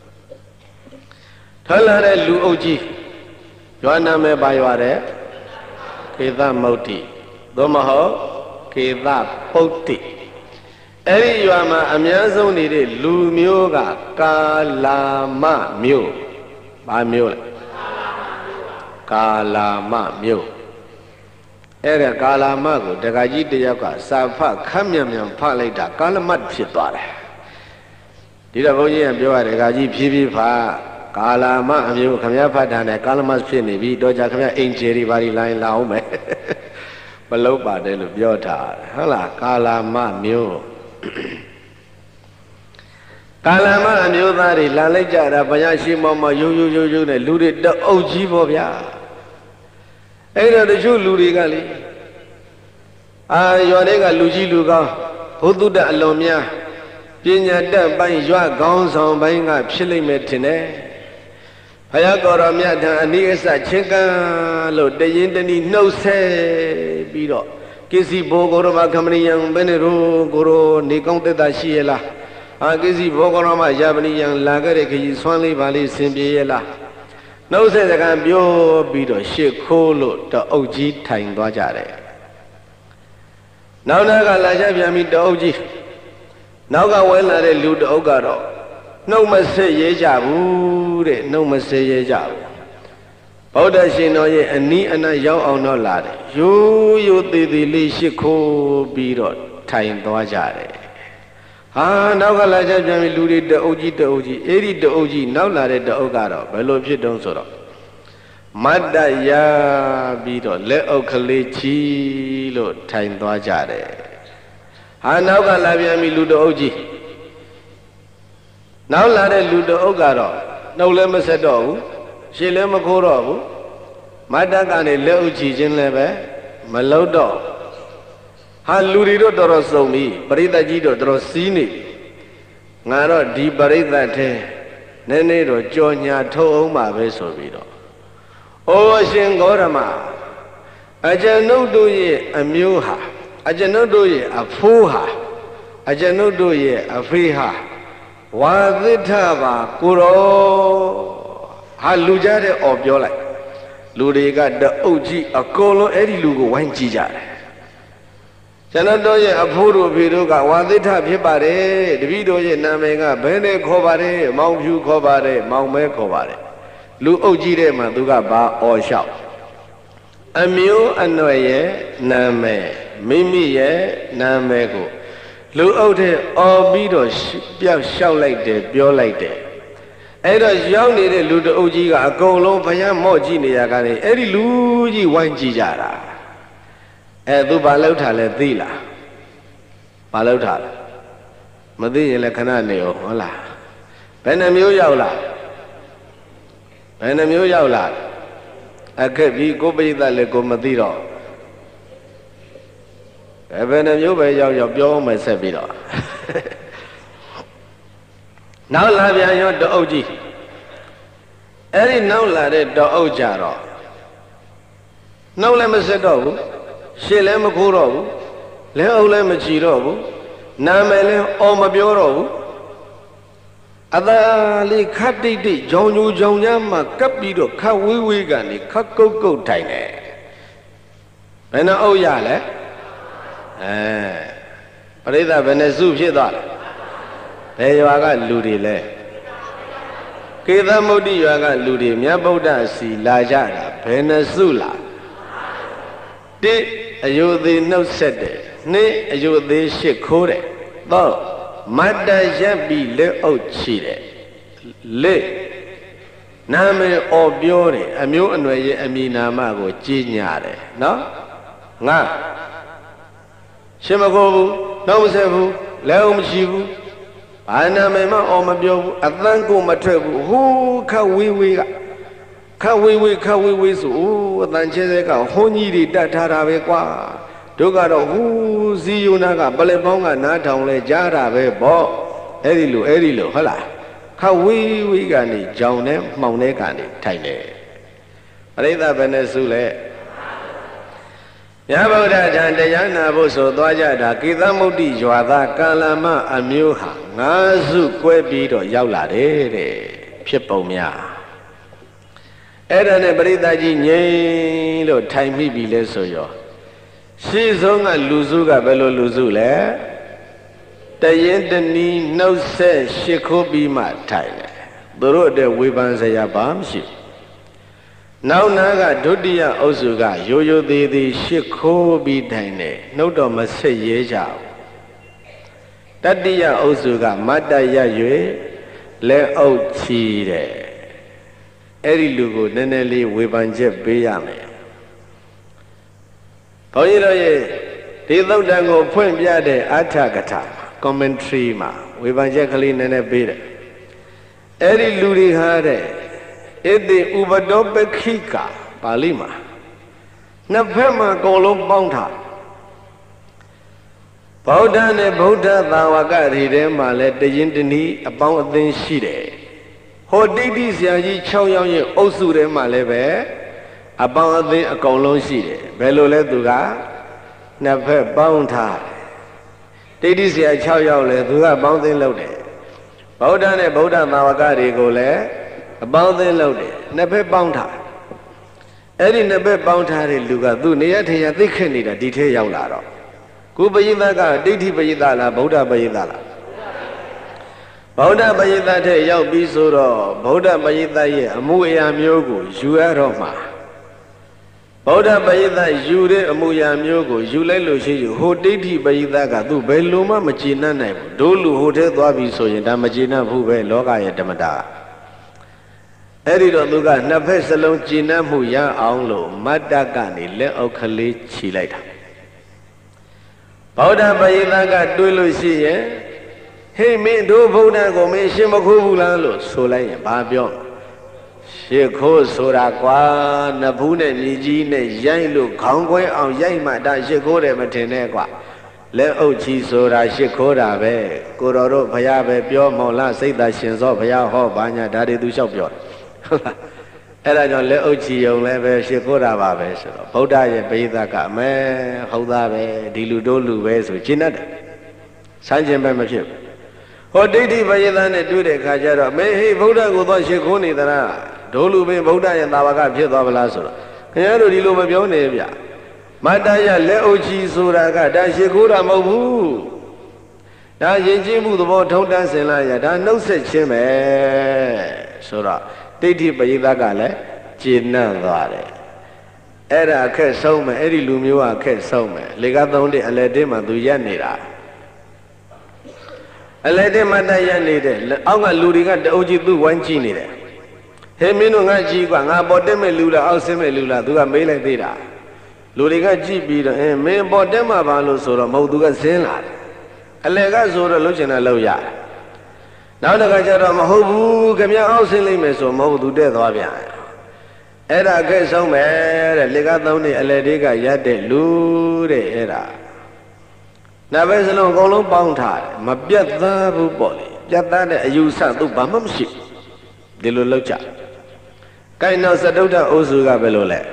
တဲ့လူအုပ်ကြီးရွာနာမည်ပါရွာတဲ့ကေသမုတ်တိသို့မဟုတ်ကေသပုတ်တိအဲ့ဒီရွာမှာအများဆုံးနေတဲ့လူမျိုးကကာလာမမျိုးဘာမျိုးလဲကာလာမမျိုးအဲ့ဒါကာလာမကိုတခါကြီးတယောက်ကစာဖတ်ခမ်းမြန်ဖတ်လိုက်တာကာလမတ်ဖြစ်သွားတယ်ဒီတော့ဘုန်းကြီးကပြောရတယ်တခါကြီးဖြည်းဖြည်းဖတ်ကာလာမအမျိုးခမရဖတ်တာနဲ့ကာလမတ်ဖြစ်နေပြီတော့ကြခမရအင်ဂျီတွေဘာတွေလိုင်းလာအောင်မယ်မလုပ်ပါတယ်လို့ပြောထားတယ်ဟုတ်လားကာလာမမျိုးကာလမအမျိုးသားတွေလာလိုက်ကြတာဘုရားရှိမောမောရိုးနဲ့လူတွေတအုပ်ကြီးပေါ့ဗျာအဲ့တော့တချို့လူတွေကလေရွာတွေကလူကြီးလူကောင်းဘုသူတ္တအလွန်များပညာတတ်ပိုင်းရွာကောင်းဆောင်ပိုင်းကဖြစ်လိမ့်မယ်ထင်တယ်ဘုရားကိုယ်တော်မြတ်ထံအနိစ္စချင်းကံလို့တရင်တနည်းနှုတ်ဆက်ပြီးတော့ကိစီဘောဂောရမခမနိယံဘယ်နဲ့ရောကိုရောနေကောင်းတက်တာရှိရဲ့လားကိစီဘောဂောရမယပနိယံလာခဲ့တဲ့ခကြီးဆွမ်းလေးပါလေးဆင်ပြေရဲ့လားနှုတ်ဆက်စကားပြောပြီးတော့ရှ िख ိုးလို့တအုပ်ကြီးထိုင်သွားကြတယ်နောက်ကလာကြပြန်ပြီးတအုပ်ကြီးနောက်ကဝဲလာတဲ့လူတအုပ်ကတော့နှုတ်မဆက်ရဲကြဘူးတဲ့နှုတ်မဆက်ရဲကြဘူးဗုဒ္ဓရှင်တော်ရဲ့အနီးအနားရောက်အောင်တော့လာတယ်ရိုးသေးလေးရှ िख ိုးပြီးတော့ထိုင်သွားကြတယ်နောက်ကလာကြပြန်ပြီးလူတွေတအုပ်ကြီးအဲ့ဒီတအုပ်ကြီးနောက်လာတဲ့တအုပ်ကတော့ဘယ်လိုဖြစ်တုံးဆိုတော့မတ္တရပြီးတော့လက်အုပ်ကလေးချီလို့ထိုင်သွားကြတယ်နောက်ကလာပြန်ပြီးလူတအုပ်ကြီးနောက်လာတဲ့လူတအုပ်ကတော့နှုတ်လည်းမဆက်တော့ဘူးရှည်လည်းမခိုးတော့ဘူးမတ္တကနေလက်အုပ်ချီခြင်းလည်းပဲမလုပ်တော့လူတွေတော့တော်စုံပြီပရိသတ်ကြီးတော့တော်စီးနေငါတော့ဒီပရိသတ်ထဲနည်းနည်းတော့ကြော်ညာထုတ်အောင်ပါပဲဆိုပြီးတော့အိုအရှင်ဂေါရမအကျွန်ုပ်တို့ရဲ့အမျိုးဟာအကျွန်ုပ်တို့ရဲ့အဖိုးဟာအကျွန်ုပ်တို့ရဲ့အဖေးဟာဝါသစ္ထပါကိုရောလူကြတဲ့အော်ပြောလိုက်လူတွေကတအုပ်ကြီးအကုန်လုံးအဲ့ဒီလူကိုဝိုင်းကြည့်ကြတယ်ကျွန်တော်တို့ရဲ့အဖိုးတို့ဖေတို့ကဝါသစ္ထဖြစ်ပါတယ်တပည့်တို့ရဲ့နာမည်ကဘယ်နဲ့ခေါ်ပါတယ်မောင်ဖြူခေါ်ပါတယ်မောင်မဲခေါ်ပါတယ်လူအုပ်ကြီးတဲ့မှာသူကဘာအော်လျှောက်အမျိုးအနွယ်ရဲ့နာမည်မိမိရဲ့နာမည်ကိုလူအုပ်တဲ့အော်ပြီးတော့ပြောက်လျှောက်လိုက်တယ်ပြောလိုက်တယ်အဲ့တော့ရောက်နေတဲ့လူတအုပ်ကြီးကအကုန်လုံးဘုရားမော့ကြည့်နေရကနေအဲ့ဒီလူကြီးဝိုင်းကြည့်ကြတာသူဘာလောက်ထားလဲသိလားဘာလောက်ထားလဲမသိရင်လည်းခဏနေအောင်ဟုတ်လားဘယ်နှမျိုးရောက်လာဘယ်နှမျိုးရောက်လာအခက်ပြီးကိုပိဋကလည်းကိုမသိတော့ဘယ်နှမျိုးပဲရောက်ပြောအောင်မယ်ဆက်ပြီးတော့နောက်လာပြန်ရောတအုပ်ကြီးအဲ့ဒီနောက်လာတဲ့တအုပ်ကြတော့နှုတ်လည်းမဆက်တော့ဘူးရှေ့လည်းမခိုးတော့ဘူးလက်အုပ်လည်းမချီတော့ဘူးနာမည်လည်းအော်မပြောတော့ဘူးအသာလေးခတ်တိတ်တိတ်ကြောင်ညောင်ကြားမှာကပ်ပြီးတော့ခတ်ဝေးဝေးကနေခတ်ကုတ်ထိုင်တယ်ဘယ်နှအုပ်ရလဲပရိသတ်ဘယ်နှစုဖြစ်သွားလဲဘယ်ရွာကလူတွေလဲကေသမုဒ္ဒိရွာကလူတွေမြတ်ဗုဒ္ဓစီလာကြတာဘယ်နှစုလားတိအယုသေးနှုတ်ဆက်တယ်နှစ်အယုသေးရှ िख ိုးတယ်သုံးမတ္တရပ်ပြီးလက်အုပ်ချီတယ်လေးနာမည်အော်ပြောတယ်အမျိုးအနွယ်ရဲ့အမည်နာမကိုကြီးညာတယ်နော်ငါရှင်မကိုဘူးနှုတ်မဆက်ဘူးလက်အုပ်မချီဘူးဘာနာမည်မှအော်မပြောဘူးအသံကိုမထွက်ဘူးဟိုးခဝေးကခဝေးဆိုအတန်ချဲတဲ့ကဟွန်းကြီးတွေတတ်ထားတာပဲကွာတို့ကတော့ဟူးစီယုနာကပလက်ပေါင်းကနားထောင်လဲကြားတာပဲပေါ့အဲ့ဒီလိုဟုတ်လားခဝေးကနေကြောင်နဲ့မှောင်တဲ့ကနေထိုင်တယ်ပရိသတ်ဘယ်နဲ့စုလဲမြတ်ဗုဒ္ဓထံတရားနာဖို့ဆိုသွားကြတာကိသမုဒ္ဒိရွာသားကာလမအမျိုးဟာ၅စုကွဲပြီးတော့ရောက်လာတယ်တဲ့ဖြစ်ပုံများအဲ့ဒါနဲ့ပရိသတ်ကြီးငြိမ်လို့ထိုင်မိပြီလဲဆိုရောရှေ့ဆုံးကလူစုကဘယ်လိုလူစုလဲတရင်တနည်းနှုတ်ဆက်ရှ िख ိုးပြီးမှထိုင်တယ်သူတို့အတွက်ဝေဖန်စရာဘာမှမရှိနောက်နာကဒုတိယအုပ်စုကရိုးရိုးသေးသေးရှ िख ိုးပြီးထိုင်တယ်နှုတ်တော်မဆက်ရဲကြဘူးတတိယအုပ်စုကမတ်တရ၍လက်အုပ်ချီတယ်အဲ့ဒီလူကိုနည်းနည်းလေးဝေဖန်ချက်ပေးရမယ်ဘုန်းကြီးတို့ရဲ့ဒီသုတ်တန်ကိုဖွင့်ပြတဲ့အဋ္ဌကထာ commentary မှာဝေဖန်ချက်ကလေးနည်းနည်းပေးတယ်အဲ့ဒီလူတွေဟာတဲ့ဣတိဥပတောပခိကပါဠိမှာနှစ်ဖက်မှာအကုန်လုံးပေါင်းထားဗုဒ္ဓနဲ့ဗုဒ္ဓသာဝကတွေထဲမှာလည်းတရင်တနည်းအပေါင်းအသင်းရှိတယ်ဟောတိတိဆရာကြီး6ယောက်ရဲ့အုပ်စုထဲမှာလည်းပဲအပေါင်းအသင်းအကုန်လုံးရှိတယ်ဘယ်လိုလဲသူကနှစ်ဖက်ပေါင်းထားတိတိဆရာ6ယောက်လဲသူကပေါင်းသင်းလုပ်တယ်ဗုဒ္ဓနဲ့ဗုဒ္ဓသာဝကတွေကိုလည်းအပေါင်းအသင်းလုပ်တယ်နှစ်ဖက်ပေါင်းထားအဲ့ဒီနှစ်ဖက်ပေါင်းထားတဲ့လူကသူနေရထေရသိခက်နေတာဒီထဲရောက်လာတော့ကုပယိသကဒိဋ္ဌိပယိသလားဗုဒ္ဓပယိသလားဗုဒ္ဓပယိသထဲရောက်ပြီးဆိုတော့ဗုဒ္ဓပယိသရဲ့အမှုအရာမျိုးကိုယူရတော့မှာဗုဒ္ဓပယိသယူတဲ့အမှုအရာမျိုးကိုယူလိုက်လို့ရှိရင်ဟိုဒိဋ္ဌိပယိသကသူဘယ်လိုမှမကျေနပ်နိုင်ဘူးတို့လူဟိုထဲသွားပြီဆိုရင်ဒါမကျေနပ်ဘူးပဲလောကရဲ့ဓမ္မတာအဲ့ဒီတော့သူကနှစ်ဖက်စလုံးကျေနပ်မှုရအောင်လို့မတ္တကနေလက်အောက်ကလေးခြိလိုက်တာဗုဒ္ဓပယိသကတွေးလို့ရှိရင်ဟေးမင်းတို့ဗုဒ္ဓကိုမင်းရှင်းမခိုးဘူးလားလို့ဆိုလိုက်ရင်ဘာပြောရှ िख ိုးဆိုတာကွာနဘူးနဲ့မြေကြီးနဲ့ရိုက်လို့ခေါင်းခွဲအောင်ရိုက်မှဒါရှ िख ိုးတယ်မထင်နဲ့ကွာလက်အုပ်ချီဆိုတာရှ िख ိုးတာပဲကိုတော်တို့ဘုရားပဲပြောမော်လားစိတ်သာရှင်သောဘုရားဟောဘာညာဒါတွေသူလျှောက်ပြောဟုတ်လားအဲ့ဒါကြောင့်လက်အုပ်ချီုံလည်းပဲရှ िख ိုးတာပါပဲဆိုတော့ဗုဒ္ဓရဲ့ပရိသတ်ကအမဲဟုတ်သားပဲဒီလူတို့လူပဲဆိုရှင်းတတ်တယ်ဆန်းကျင်ပဲမဖြစ်ဘူးဟောဒိဋ္ဌိပယိသနဲ့တွေ့တဲ့အခါကျတော့မဲဟေးဗုဒ္ဓကိုတော့ရှ िख ိုးနေသလားဒို့လူပင်ဗုဒ္ဓရဲ့သာဝကဖြစ်သွားဗလားဆိုတော့ခင်ဗျားတို့ဒီလိုမပြောနဲ့ဗျမတ္တရလက်အုပ်ချီဆိုတာကဒါရှ िख ိုးတာမဟုတ်ဘူးဒါယဉ်ကျေးမှုသဘောထုံးတမ်းစင်လာရဒါနှုတ်ဆက်ခြင်းပဲဆိုတော့ဒိဋ္ဌိပယိသကလည်းကျေနပ်သွားတယ်အဲ့ဒါအခက်ဆုံးမယ်အဲ့ဒီလူမျိုးကအခက်ဆုံးမယ်လေကသုံးတဲ့အလဲတင်းမှာသူရက်နေတာအလဲတင်းမတတ်ရက်နေတဲ့အောက်ကလူတွေကတအုပ်ကြီးသူ့ဝိုင်းကြည့်နေတယ်ဟေးမင်းတို့ငါကြည့်ကွာငါပေါ်တက်မဲ့လူလားအောက်ဆင်းမဲ့လူလားသူကမေးလိုက်သေးတာလူတွေကကြည့်ပြီးတော့မင်းပေါ်တက်မှာပါလို့ဆိုတော့မဟုတ်သူကဇင်းလာတယ်အလဲကဆိုတော့လှုပ်ချင်တာလှုပ်ရတယ်နောက်တစ်ခါကျတော့မဟုတ်ဘူးခင်ဗျားအောက်ဆင်းလိမ့်မယ်ဆိုမဟုတ်သူတက်သွားပြန်အဲ့ဒါအခက်ဆုံးပဲတဲ့လေကသုံးနေအလဲတွေကရက်တဲ့လူတဲ့အဲ့ဒါနာဘဲစလုံးအကုန်လုံးပေါင်းထားတယ်မပြတ်သားဘူးပေါ့လေပြတ်သားတဲ့အယူဆသူဘာမှမရှိဒီလိုလောက်ကြကိုင်နောက်စတုဒ္ဓအုပ်စုကဘယ်လိုလဲ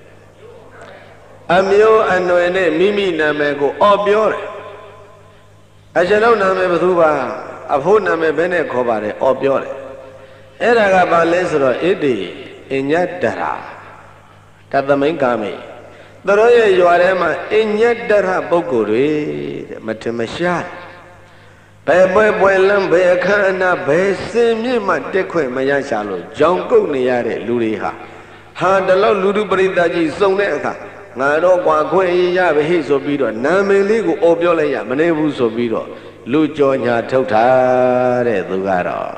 အမျိုးအနွယ်နဲ့မိမိနာမည်ကိုအော်ပြောတယ်အကျွန်ုပ်နာမည်ဘယ်သူပါအဖို့နာမည်ဘယ်နဲ့ခေါ်ပါတယ်အော်ပြောတယ်အဲ့ဒါကဘာလဲဆိုတော့ဣတိအညတ္တရာတသမိန်ကာမိသူတို့ရဲ့ရွာထဲမှာအညတ္တရပုဂ္ဂိုလ်တွေတဲ့မထင်မရှားဘယ်ပွဲလမ်းဘယ်အခမ်းအနားဘယ်စင်မြင့်မှတက်ခွင့်မရရှာလို့ကြောင်ကုတ်နေရတဲ့လူတွေဟာတလောက်လူပရိသတ်ကြီးစုံတဲ့အခါငါတော့ကွာခွင့်ရပါဟိဆိုပြီးတော့နာမည်လေးကိုအော်ပြောလိုက်ရမနေဘူးဆိုပြီးတော့လူကြောညာထုတ်ထားတဲ့သူကတော့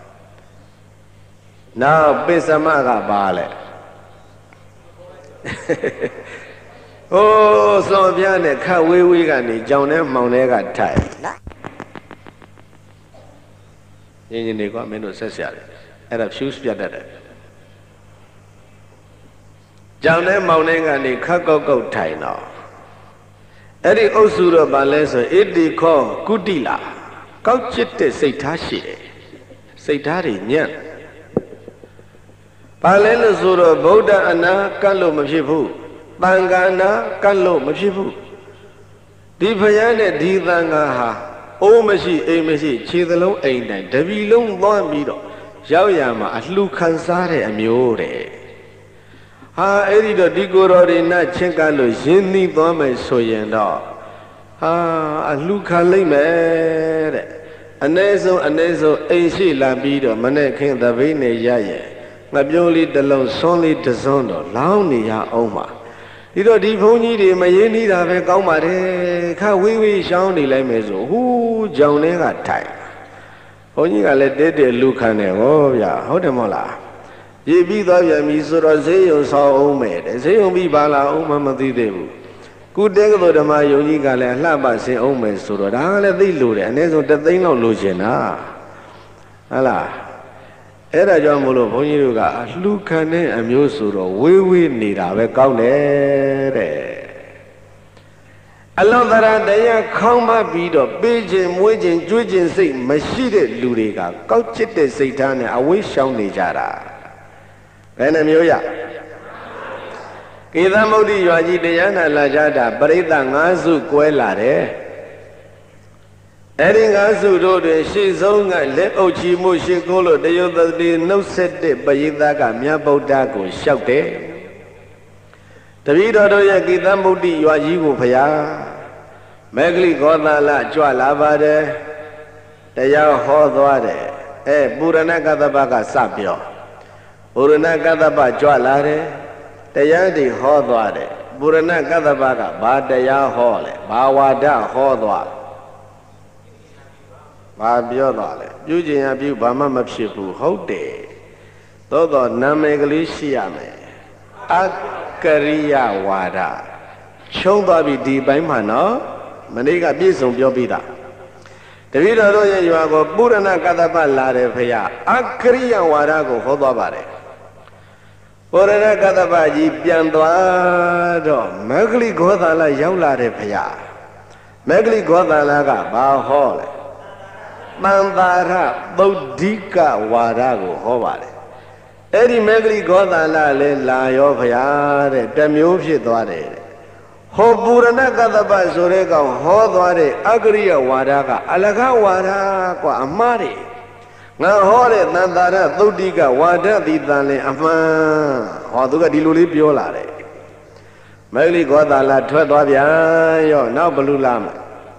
နောက်ပိသမကပါလဲဟိုးစော်ပြားနဲ့ခတ်ဝေးကနေကြောင်ထဲမှောင်ထဲကထိုင်ရင်းနေကွာမင်းတို့ဆက်ဆရာတယ်အဲ့ဒါ fuse ပြတ်တတ်တယ်ကြောင်ထဲမောင်ထဲကနေခက်ကောက်ကောက်ထိုင်တော့အဲ့ဒီအုပ်စုတော့ဗာလဲဆိုဣတိခောကုတိလာကောက်ချစ်တဲ့စိတ်ထားရှိတယ်စိတ်ထားတွေညံ့ဗာလဲလို့ဆိုတော့ဗုဒ္ဓအနာကတ်လို့မဖြစ်ဘူးတန်ခါနာကတ်လို့မဖြစ်ဘူးဒီဖယားနဲ့ဒီသံဃာဟာအိုးမရှိအိမ်မရှိခြေသလုံးအိမ်တိုင်းတပီလုံးသွားပြီးတော့ရောက်ရမှာအလှခံစားတဲ့အမျိုးတဲ့ဟာအဲ့ဒီတော့ဒီကိုယ်တော်တွေနတ်ချင်းကလို့ရင်းနှီးသွားမယ်ဆိုရင်တော့ဟာအလှခံလိုက်မယ်တဲ့အ ਨੇ ဆုံးအိမ်ရှိလာပြီးတော့မနဲ့ခင်းသပိနေရရဲ့ငပြုံးလေးတစ်လုံးဆွန်းလေးတစ်စွန်းတော့လောင်းနေရအောင်ပါဒီတော့ဒီဘုန်းကြီးတွေမရင်းနှီးတာပဲကောင်းပါတယ်ခဝေးဝေးရှောင်းနေလိုက်မယ်ဆိုဟူးကြောင်ထဲကထိုင်ဘုန်းကြီးကလည်းတဲတဲလူခံတယ်ဟောဗျာဟုတ်တယ်မဟုတ်လားပြည့်ပြီးသွားပြန်ပြီဆိုတော့ဈေးရုံဆောင်အောင်မယ်တဲ့ဈေးရုံပြီးပါလာအောင်မသိသေးဘူးကုတဲကတော်ဓမ္မယုံကြီးကလည်းအလှပဆင်အောင်မယ်ဆိုတော့ဒါကလည်းသိလို့တယ်အနည်းဆုံး3 သိန်းလောက်လိုချင်တာဟုတ်လားအဲ့ဒါကြောင့်မို့လို့ဘုန်းကြီးတို့ကအလှခံတဲ့အမျိုးဆိုတော့ဝေးဝေးနေတာပဲကောင်းတယ်တဲ့အလောတရာတရားခေါင်းမပြီးတော့ပေးခြင်းမွေးခြင်းကျွေးခြင်းစိတ်မရှိတဲ့လူတွေကကောက်ချစ်တဲ့စိတ်ထားနဲ့အဝေးရှောင်နေကြတာဘယ်နှမျိုးရကေသမုဒ္ဒိရွာကြီးတရားနာလာကြတာပရိသတ်5စုကွဲလာတယ်အဲ့ဒီ5စုတို့တွင်ရှေ့ဆုံးကလက်အုပ်ချီမှုရှိခိုးလို့တယုတ်တိနှုတ်ဆက်တဲ့ပရိသတ်ကမြတ်ဗုဒ္ဓကိုလျှောက်တယ်တပည့်တော်တို့ရဲ့ကေသမုဒ္ဒိရွာကြီးကိုဖျားမေဂလိဂောသလကြွလာပါတယ်တရားဟောသွားတယ်ပုရဏကတ္တပကစပြောပုရဏကတ္တပကြွလာတယ်တရားတွေဟောသွားတယ်ပုရဏကတ္တပကဘာတရားဟောလဲဘာဝါဒဟောသွားဘာပြောသွားလဲပြုကျင်ရပြုဘာမှမဖြစ်ဘူးဟုတ်တယ်သို့တော့နာမည်ကလေးရှိရမယ်အကရိယဝါဒချုံးသွားပြီဒီပိုင်းမှာနော်မနေ့ကပြည့်စုံပြောပြီးသားတပည့်တော်တို့ရဲ့ရွာကိုပုရဏကတ္တပလာတယ်ဖေယအကရိယဝါဒကိုဟောသွားပါတယ်ပုရဏကတ္တပကြီးပြန်သွားတော့မေဂလိဂောသလရောက်လာတယ်ဖေယမေဂလိဂောသလကဘာဟောလဲတန်သာရသုဒ္ဓိကဝါဒကိုဟောပါတယ်အဲ့ဒီမေဂလိဂောသလလည်းလာရောဖေယတဲ့တမျိုးဖြစ်သွားတယ်ဟောပုရဏကတ္တပဆိုတဲ့ကောင်ဟောသွားတဲ့အကရိယဝါဒကအလကဝါဒกว่าအမှားတွေငါဟောတဲ့သံသာရသုဒ္ဓိကဝါဒတိတန်လင်အမှန်ဟောသူကဒီလိုလေးပြောလာတယ်မေဂလိဂောသလထွက်သွားပြန်ရောနောက်ဘလူလာမ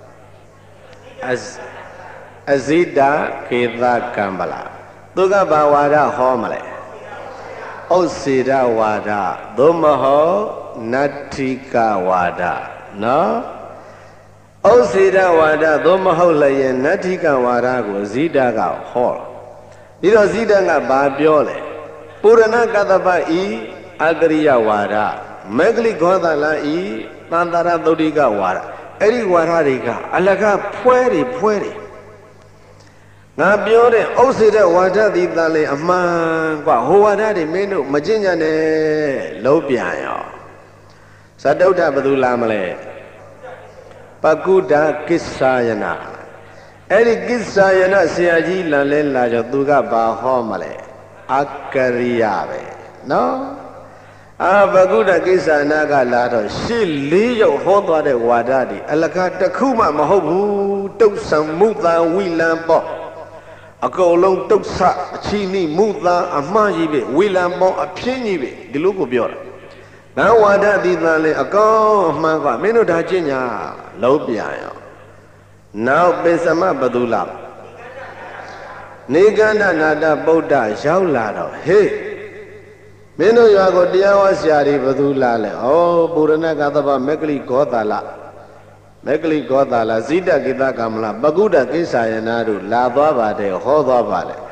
အဇိတခေသကံပလာသူကဘာဝါဒဟောမလဲဥစ္စေဒဝါဒသို့မဟုတ်နတ္ထိကဝါဒနော်ဥစ္စေဒဝါဒသို့မဟုတ်လည်းရဲ့နတ္ထိကဝါဒကိုဇိတကဟောပြီးတော့ဇိတကဘာပြောလဲပုရဏကတ္တပဤအကရိယဝါဒမေဂလိဂောသလဤသန္တာရသုဒ္ဓိကဝါဒအဲ့ဒီဝါဒတွေကအလကဖွဲတွေငါပြောတဲ့ဥစ္စေဒဝါဒသည်တန်လေအမှန်กว่าဟိုဝါဒတွေမင်းတို့မကျင့်ကြနဲ့လုံးပြန်ရောသတ္တုဒ္ဓဘယ်သူလာမလဲပကုဒ္ဒကိစ္ဆာယနာအဲ့ဒီကိစ္ဆာယနာဆရာကြီးလန်လဲလာကြသူကဘာဟောမလဲအကရိယပဲနော်ပကုဒ္ဒကိစ္ဆာနာကလာတော့ရှေ့4ရုပ်ဟောသွားတဲ့ဝါဒတွေအလကတစ်ခုမှမဟုတ်ဘူးတုတ်ဆံမုသာဝိလံပေါ့အကုန်လုံးတုတ်ဆအချီနိမုသာအမှားကြီးပဲဝိလံပေါ့အဖြစ်ကြီးပဲဒီလိုကိုပြောတာဘဝဝါဒတိတန်လေအကောင်အမှန်ကမင်းတို့ဒါကျင့်ညာလုံးပြန်ရောနောက်ပင်စမဘသူလာနေကန္ဒနာတပုဒ္ဒရောက်လာတော့ဟေးမင်းတို့ရွာကိုတရားဟောဆရာတွေဘသူလာလဲဩပုရဏကတ္တပမေဂလိဂောသလမေဂလိဂောသလဇိတကိတကမလပကုဒ္ဒကိစ္ဆာယနာတို့လာသွားပါတယ်ဟောသွားပါလေ